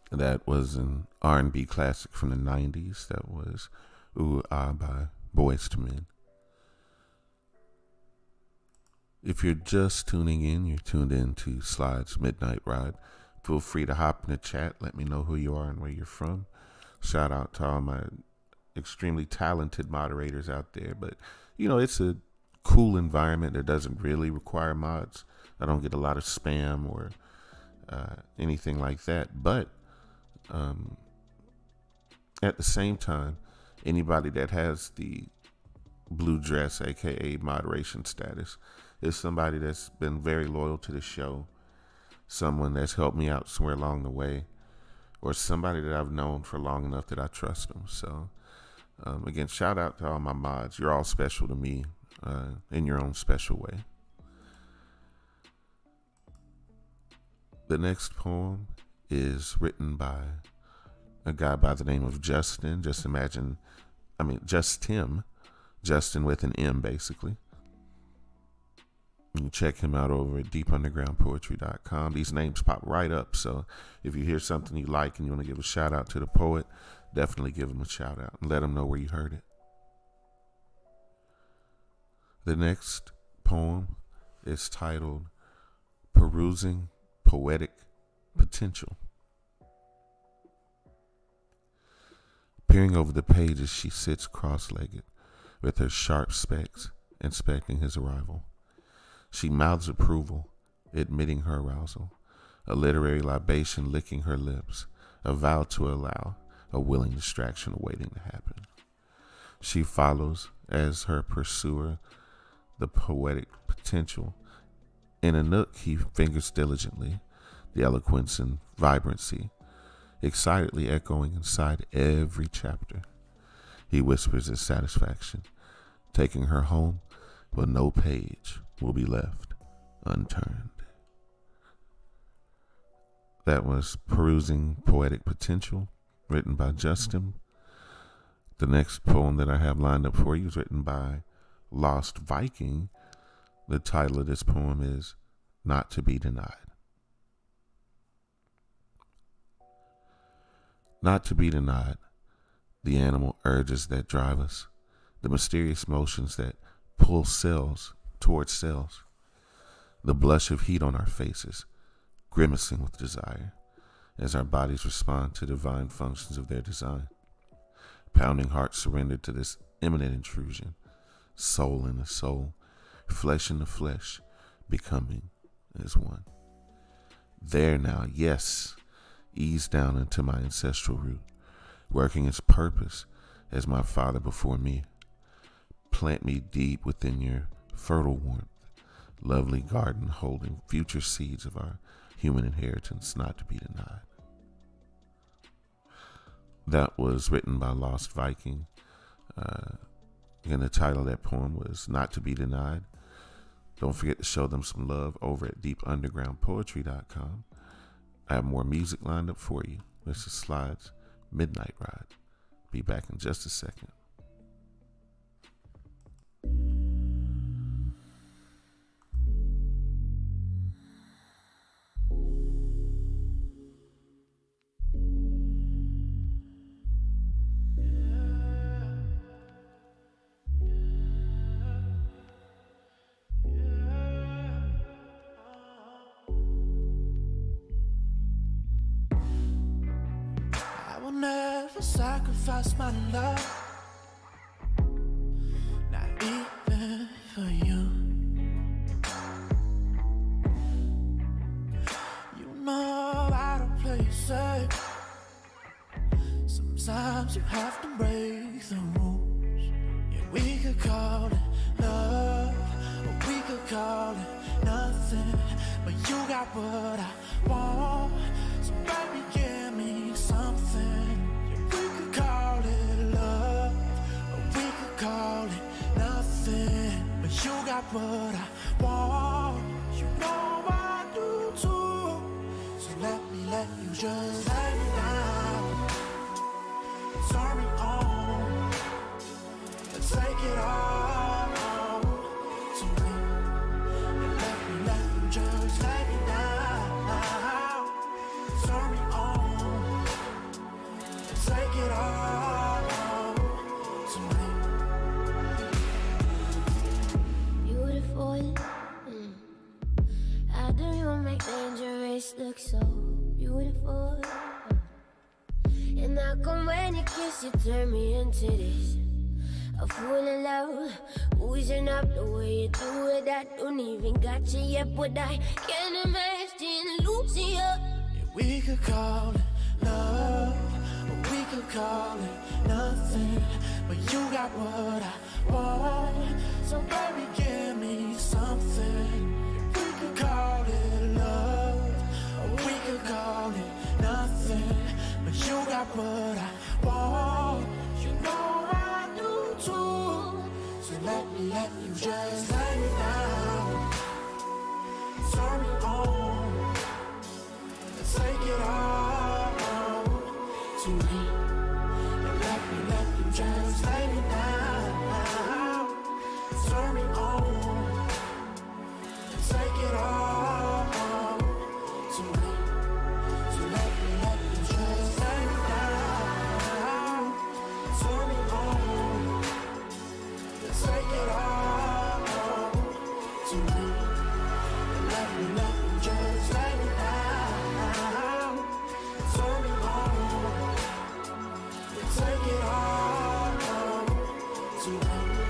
That was an R&B classic from the 90s. That was Ooh Ah by Boyz II Men. If you're just tuning in, you're tuned in to Slide's Midnight Ride. Feel free to hop in the chat. Let me know who you are and where you're from. Shout out to all my extremely talented moderators out there. But, you know, it's a cool environment that doesn't really require mods. I don't get a lot of spam or anything like that. But at the same time, anybody that has the blue dress, aka moderation status, is somebody that's been very loyal to the show, someone that's helped me out somewhere along the way, or somebody that I've known for long enough that I trust them. So again, shout out to all my mods. You're all special to me in your own special way. The next poem is written by a guy by the name of Justin. Just Tim. Justin with an M, basically. You can check him out over at deepundergroundpoetry.com. These names pop right up. So if you hear something you like and you want to give a shout out to the poet, definitely give him a shout out and let him know where you heard it. The next poem is titled Perusing Poetic Potential. Peering over the pages, she sits cross-legged with her sharp specs inspecting his arrival. She mouths approval, admitting her arousal, a literary libation licking her lips, a vow to allow, a willing distraction awaiting to happen. She follows as her pursuer the poetic potential. In a nook he fingers diligently, the eloquence and vibrancy, excitedly echoing inside every chapter. He whispers his satisfaction, taking her home, but no page will be left unturned. That was Perusing Poetic Potential, written by Justin. The next poem that I have lined up for you is written by Lost Viking. The title of this poem is Not to Be Denied. Not to be denied, the animal urges that drive us, the mysterious motions that pull cells towards cells, the blush of heat on our faces, grimacing with desire, as our bodies respond to divine functions of their design. Pounding hearts surrender to this imminent intrusion, soul in the soul, flesh in the flesh, becoming as one. There now, yes, ease down into my ancestral root, working its purpose as my father before me. Plant me deep within your fertile warmth, lovely garden holding future seeds of our human inheritance not to be denied. That was written by Lost Viking. Again, the title of that poem was Not to Be Denied. Don't forget to show them some love over at deepundergroundpoetry.com. I have more music lined up for you. This is Slide's Midnight Ride. Be back in just a second. Sacrifice my love, not even for you. You know I don't play it safe. Sometimes you have to break the rules. Yeah, we could call it love, or we could call it nothing. But you got what I want, so baby, give me something. Call it love, or we could call it nothing. But you got what I want, you know I do too. So let you just lay me down, turn me on, and take it all to me. And let you just lay me down, turn me on. all to me. Beautiful. How do you make dangerous look so beautiful? And how come when you kiss you turn me into this? A fool in love, oozing up the way you do it. I don't even got you yet, but I can't imagine losing you. Yeah, we could call it love, or we could call it nothing. But you got what I want, so baby, give me something. We could call it love, or we could call it nothing. But you got what I want, you know I do too. So let me just lay me down, turn me on, and take it all to me. And let me just lay me down, turn me on, and take it all to me. So let me just lay me down, turn me on, and take it all to me. And let me just lay me down, turn me on, and take it all to me.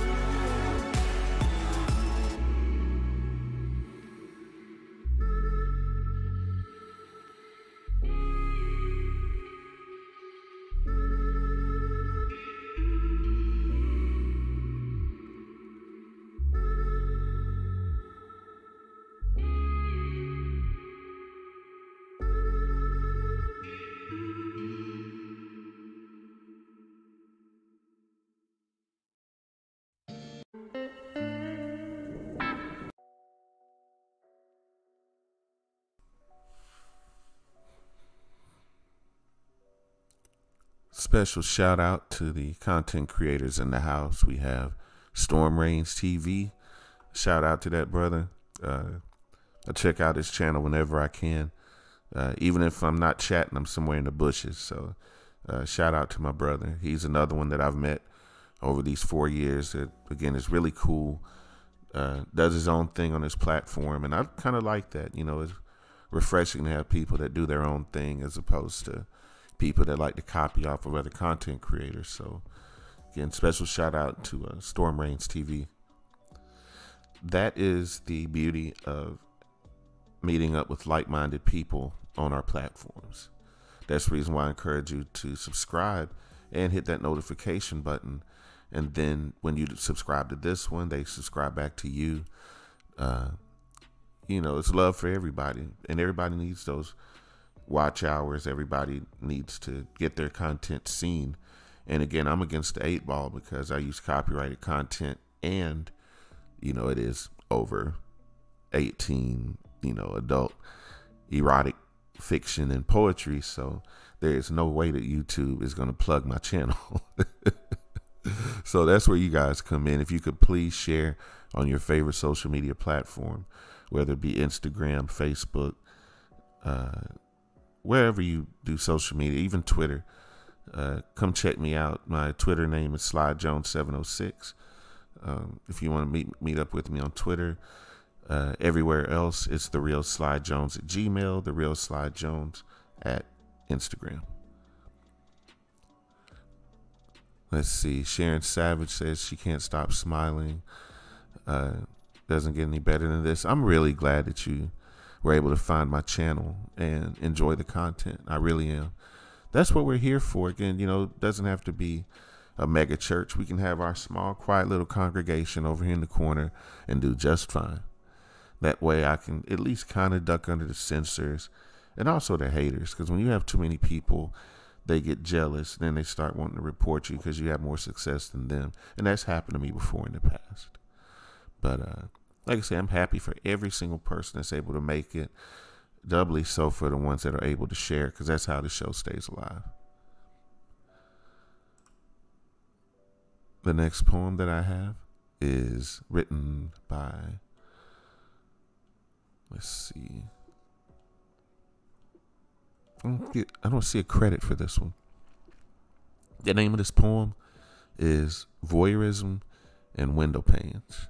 Special shout out to the content creators in the house. We have Storm Reigns TV. Shout out to that brother. I check out his channel whenever I can. Even if I'm not chatting, I'm somewhere in the bushes. So shout out to my brother. He's another one that I've met over these 4 years. That, again, is really cool. Does his own thing on his platform. And I kind of like that. You know, it's refreshing to have people that do their own thing as opposed to people that like to copy off of other content creators. So again, special shout out to Storm Reigns TV. That is the beauty of meeting up with like-minded people on our platforms. That's the reason why I encourage you to subscribe and hit that notification button. And then when you subscribe to this one, they subscribe back to you. You know, it's love for everybody, and everybody needs those watch hours. Everybody needs to get their content seen. And again, I'm against the 8-ball because I use copyrighted content, and you know, it is over 18, you know, adult erotic fiction and poetry. So there is no way that YouTube is going to plug my channel. So that's where you guys come in. If you could please share on your favorite social media platform, whether it be Instagram, Facebook, wherever you do social media, even Twitter. Come check me out. My Twitter name is SlyJones706. If you want to meet up with me on Twitter, everywhere else, it's The Real Sly Jones at Gmail, The Real Sly Jones at Instagram. Let's see. Sharon Savage says she can't stop smiling. Doesn't get any better than this. I'm really glad that you were able to find my channel and enjoy the content. I really am. That's what we're here for. Again, you know, it doesn't have to be a mega church. We can have our small, quiet little congregation over here in the corner and do just fine. That way I can at least kind of duck under the censors and also the haters. Because when you have too many people, they get jealous. Then they start wanting to report you because you have more success than them. And that's happened to me before in the past. But like I say, I'm happy for every single person that's able to make it. Doubly so for the ones that are able to share, because that's how the show stays alive. The next poem that I have is written by, let's see. I don't see a credit for this one. The name of this poem is Voyeurism and Window Panes.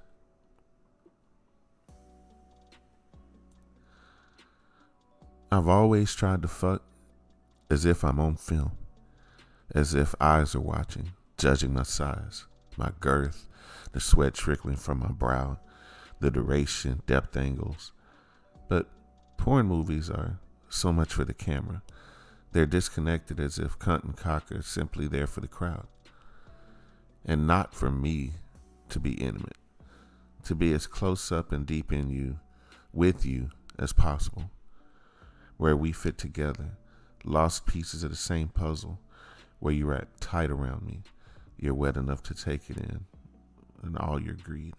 I've always tried to fuck as if I'm on film, as if eyes are watching, judging my size, my girth, the sweat trickling from my brow, the duration, depth angles. But porn movies are so much for the camera. They're disconnected, as if cunt and cock are simply there for the crowd. And not for me to be intimate, to be as close up and deep in you, with you, as possible. Where we fit together, lost pieces of the same puzzle, where you wrap tight around me, you're wet enough to take it in, and all your greed.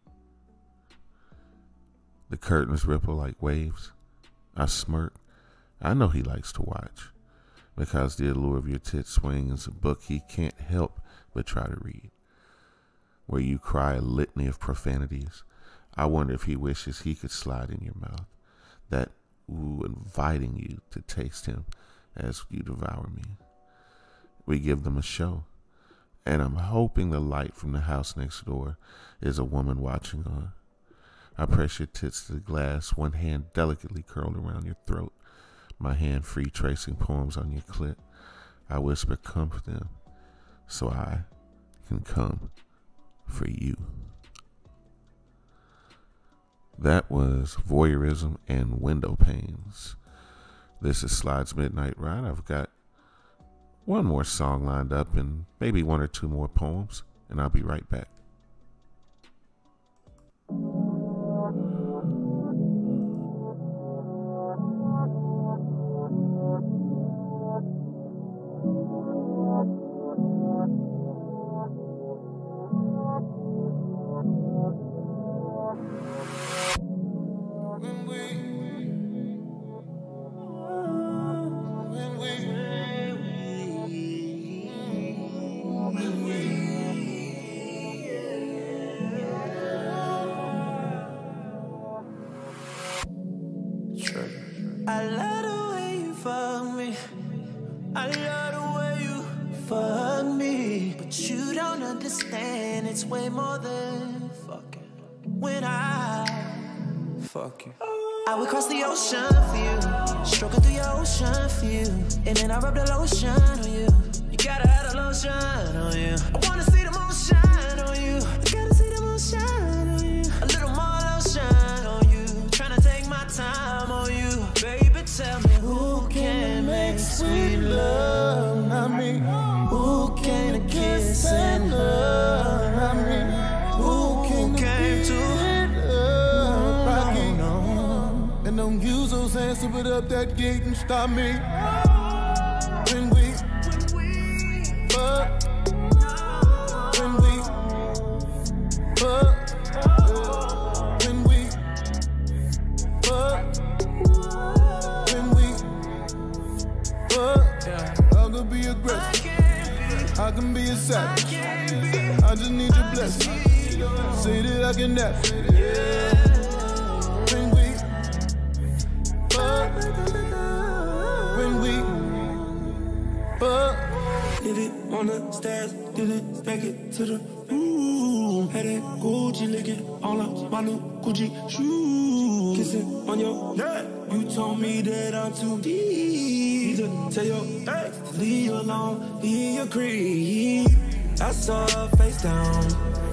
The curtains ripple like waves. I smirk. I know he likes to watch, because the allure of your tits swing is a book he can't help but try to read. Where you cry a litany of profanities, I wonder if he wishes he could slide in your mouth, that ooh, inviting you to taste him as you devour me. We give them a show, and I'm hoping the light from the house next door is a woman watching on. I press your tits to the glass, one hand delicately curled around your throat, my hand free tracing poems on your clit. I whisper, come for them, so I can come for you. That was Voyeurism and Window Panes. This is Slide's Midnight Ride. I've got one more song lined up and maybe one or two more poems, and I'll be right back. I love the way you fuck me. I love the way you fuck me. But you don't understand, it's way more than fucking. When I fuck you, I would cross the ocean for you, stroking through your ocean for you, and then I rub the lotion on you. You gotta have the lotion on you. I wanna see the moon shine on you. I gotta see the moon shine on you. A little more lotion on you. Tryna take my time on you. Baby, tell me who can make sweet love, not me. Who can kiss and love, not me. Who came to rock it. And don't use those hands to put up that gate and stop me. When we fuck, when we fuck, when we fuck, when we fuck, I can be aggressive, I can be a savage, I just need your blessing, say that I can nap. When we fuck, when we fuck. Did it on the stairs, did it back it to the room. Had that Gucci licking all up my new Gucci shoes. Kissing on your neck, you told me that I'm too deep to tell your ex to leave you alone, leave your creep. I saw her face down,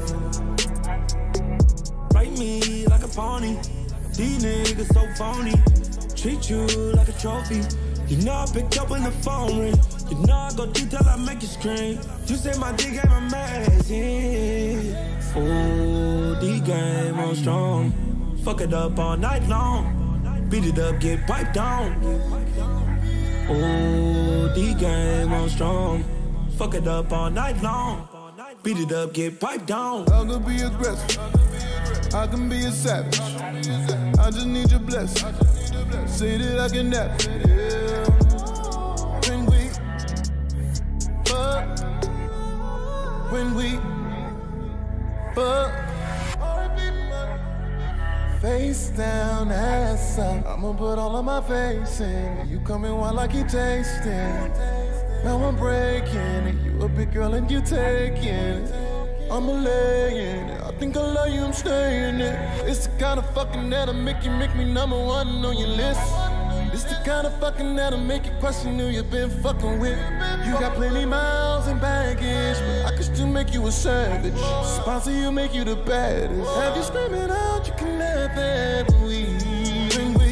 write me like a pony. These niggas so phony, treat you like a trophy. You know I picked up when the phone ring. You know I go deep till I make you scream. You say my D game amazing. Oh, D game on strong. Fuck it up all night long. Beat it up, get piped down. Oh, D game on strong. Fuck it up all night long. Beat it up, get piped down. I can be aggressive, I can be a savage, I just need your blessing, say that I can nap. When we fuck, when we fuck, face down, ass up, I'ma put all of my face in. You coming while I keep tasting. Now I'm breaking it. You a big girl and you taking it. I'm a laying it. I think I love you, I'm staying it. It's the kind of fucking that'll make me number one on your list. It's the kind of fucking that'll make you question who you been fucking with. You got plenty miles and baggage, but I could still make you a savage. Sponsor you, make you the baddest. Have you screaming out, you can laugh at we. When we,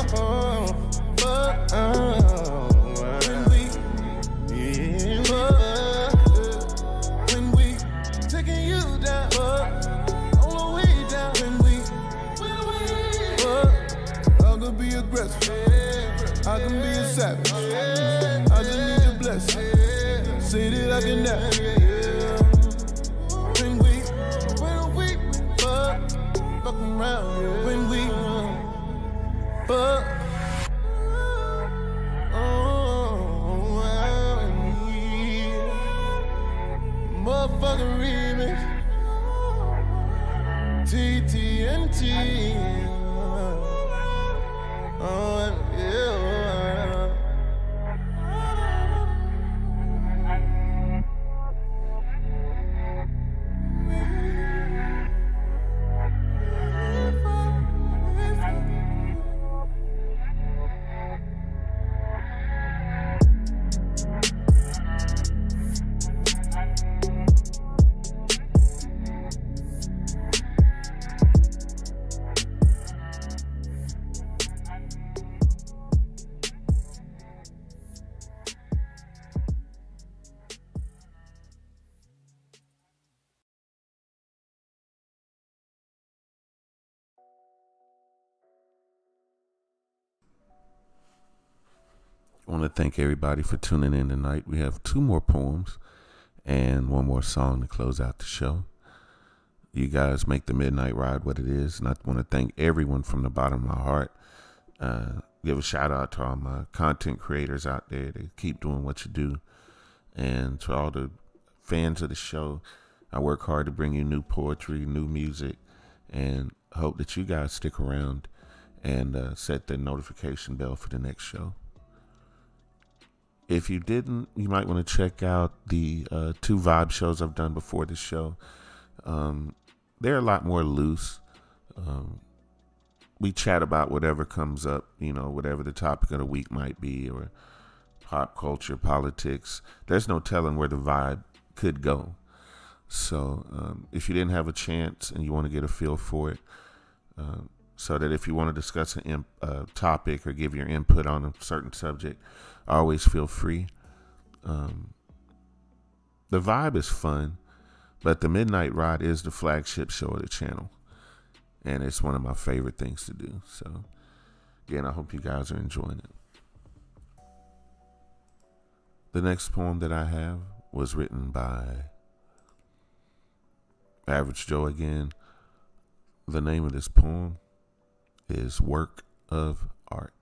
when we taking you down, all the way down. I could be aggressive, I can be a savage. I just need your blessing. Say that I can never. When we fuck around. When we fuck. Motherfucking remix, TTNT. I want to thank everybody for tuning in tonight. We have 2 more poems and 1 more song to close out the show. You guys make the Midnight Ride what it is, and I want to thank everyone from the bottom of my heart. Give a shout out to all my content creators out there to keep doing what you do, and to all the fans of the show. I work hard to bring you new poetry, new music, and hope that you guys stick around and set the notification bell for the next show. If you didn't, you might want to check out the 2 vibe shows I've done before this show. They're a lot more loose. We chat about whatever comes up, whatever the topic of the week might be, or pop culture, politics. There's no telling where the vibe could go. So if you didn't have a chance and you want to get a feel for it, so that if you want to discuss a topic or give your input on a certain subject, always feel free. The vibe is fun, but the Midnight Ride is the flagship show of the channel, and it's one of my favorite things to do. So again, I hope you guys are enjoying it. The next poem that I have was written by Average Joe again. The name of this poem is Work of Art.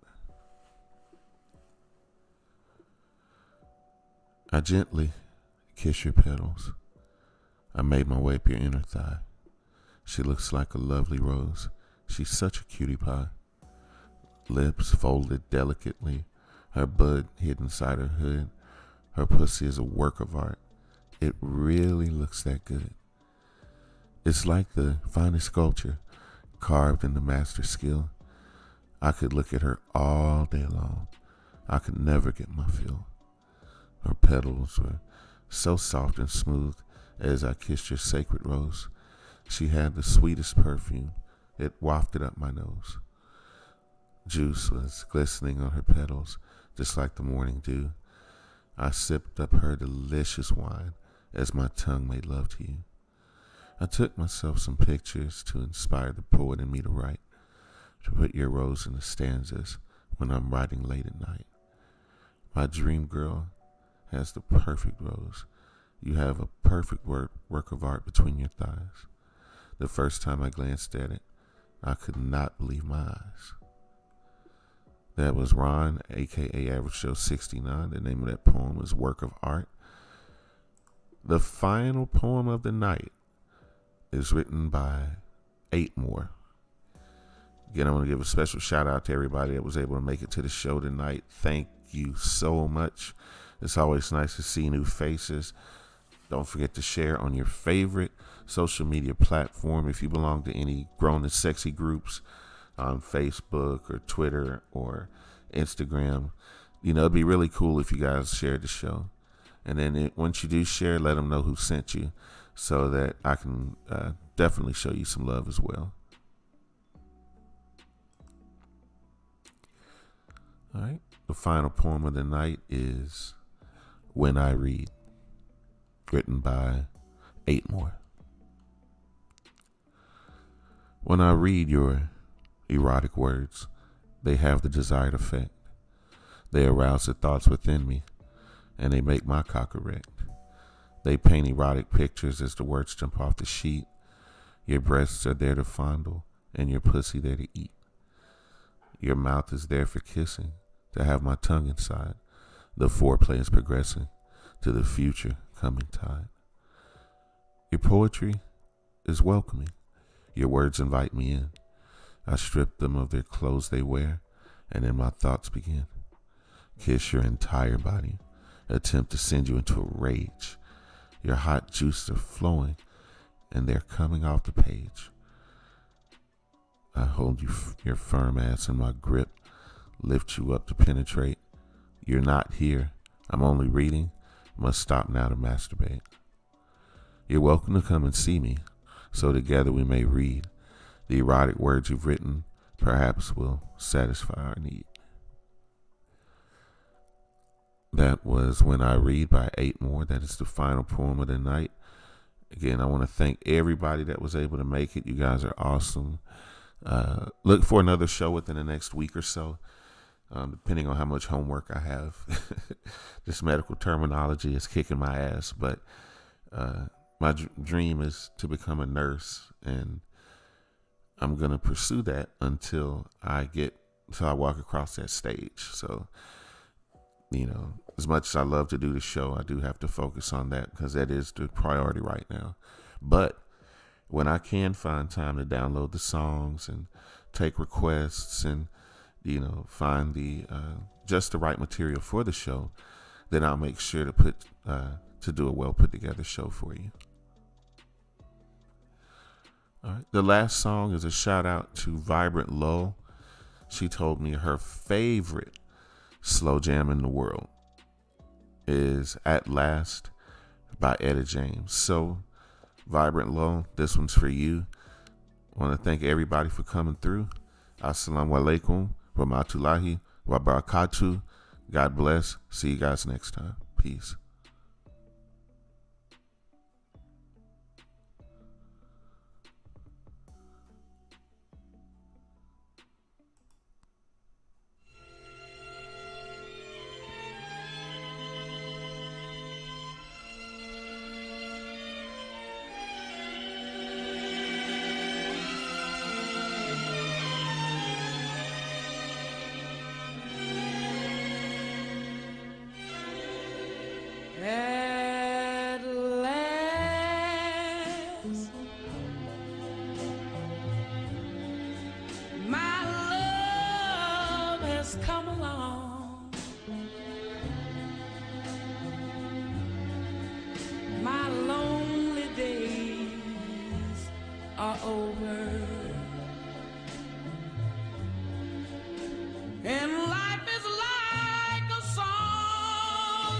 I gently kiss your petals. I made my way up your inner thigh. She looks like a lovely rose. She's such a cutie pie. Lips folded delicately, her bud hid inside her hood. Her pussy is a work of art. It really looks that good. It's like the finest sculpture carved in the master skill. I could look at her all day long. I could never get my fill. Her petals were so soft and smooth as I kissed your sacred rose. She had the sweetest perfume. It wafted up my nose. Juice was glistening on her petals, just like the morning dew. I sipped up her delicious wine as my tongue made love to you. I took myself some pictures to inspire the poet in me to write, to put your rose in the stanzas when I'm writing late at night. My dream girl has the perfect rose. You have a perfect work of art between your thighs. The first time I glanced at it, I could not believe my eyes. That was Ron, a.k.a. Average Joe 69. The name of that poem is Work of Art. The final poem of the night is written by 8 more. Again, I want to give a special shout out to everybody that was able to make it to the show tonight. Thank you so much It's always nice to see new faces. Don't forget to share on your favorite social media platform. If you belong to any grown and sexy groups on Facebook or Twitter or Instagram, it'd be really cool if you guys shared the show. And then once you do share, let them know who sent you so that I can definitely show you some love as well. All right. The final poem of the night is When I Read, written by 8 More. When I read your erotic words, they have the desired effect. They arouse the thoughts within me, and they make my cock erect. They paint erotic pictures as the words jump off the sheet. Your breasts are there to fondle, and your pussy there to eat. Your mouth is there for kissing, to have my tongue inside. The foreplay is progressing to the future coming tide. Your poetry is welcoming. Your words invite me in. I strip them of their clothes they wear, and then my thoughts begin. Kiss your entire body. Attempt to send you into a rage. Your hot juices are flowing, and they're coming off the page. I hold your firm ass in my grip, lift you up to penetrate. You're not here. I'm only reading. Must stop now to masturbate. You're welcome to come and see me, so together we may read. The erotic words you've written perhaps will satisfy our need. That was When I Read by 8 More. That is the final poem of the night. Again, I want to thank everybody that was able to make it. You guys are awesome. Look for another show within the next week or so, depending on how much homework I have. This medical terminology is kicking my ass, but my dream is to become a nurse, and I'm going to pursue that until I walk across that stage. So, as much as I love to do the show, I do have to focus on that because that is the priority right now. But when I can find time to download the songs and take requests and, find the just the right material for the show, then I'll make sure to do a well put together show for you. All right. The last song is a shout out to Vibrant Lull. She told me her favorite slow jam in the world is At Last by Etta James. So, Vibrant Lull, this one's for you. I want to thank everybody for coming through. Assalamu alaikum wa rahmatullahi wa barakatuh. God bless. See you guys next time. Peace. At last, my love has come along. My lonely days are over, and life is like a song.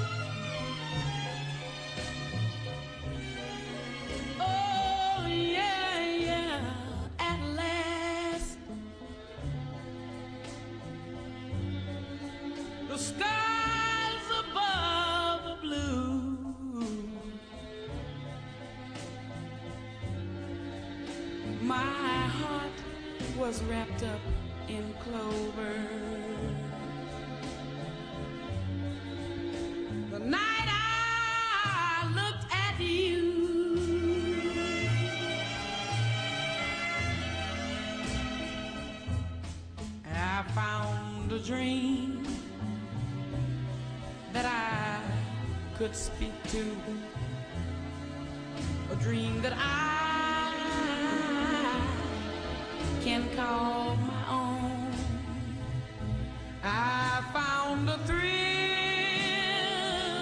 Oh yeah, yeah, at last the skies above are blue. My heart was wrapped up in clover. The night I looked at you, I found a dream that I could speak to, a dream that I can call my own. I found a thrill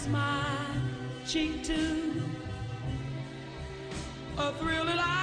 my cheek to a thrill that I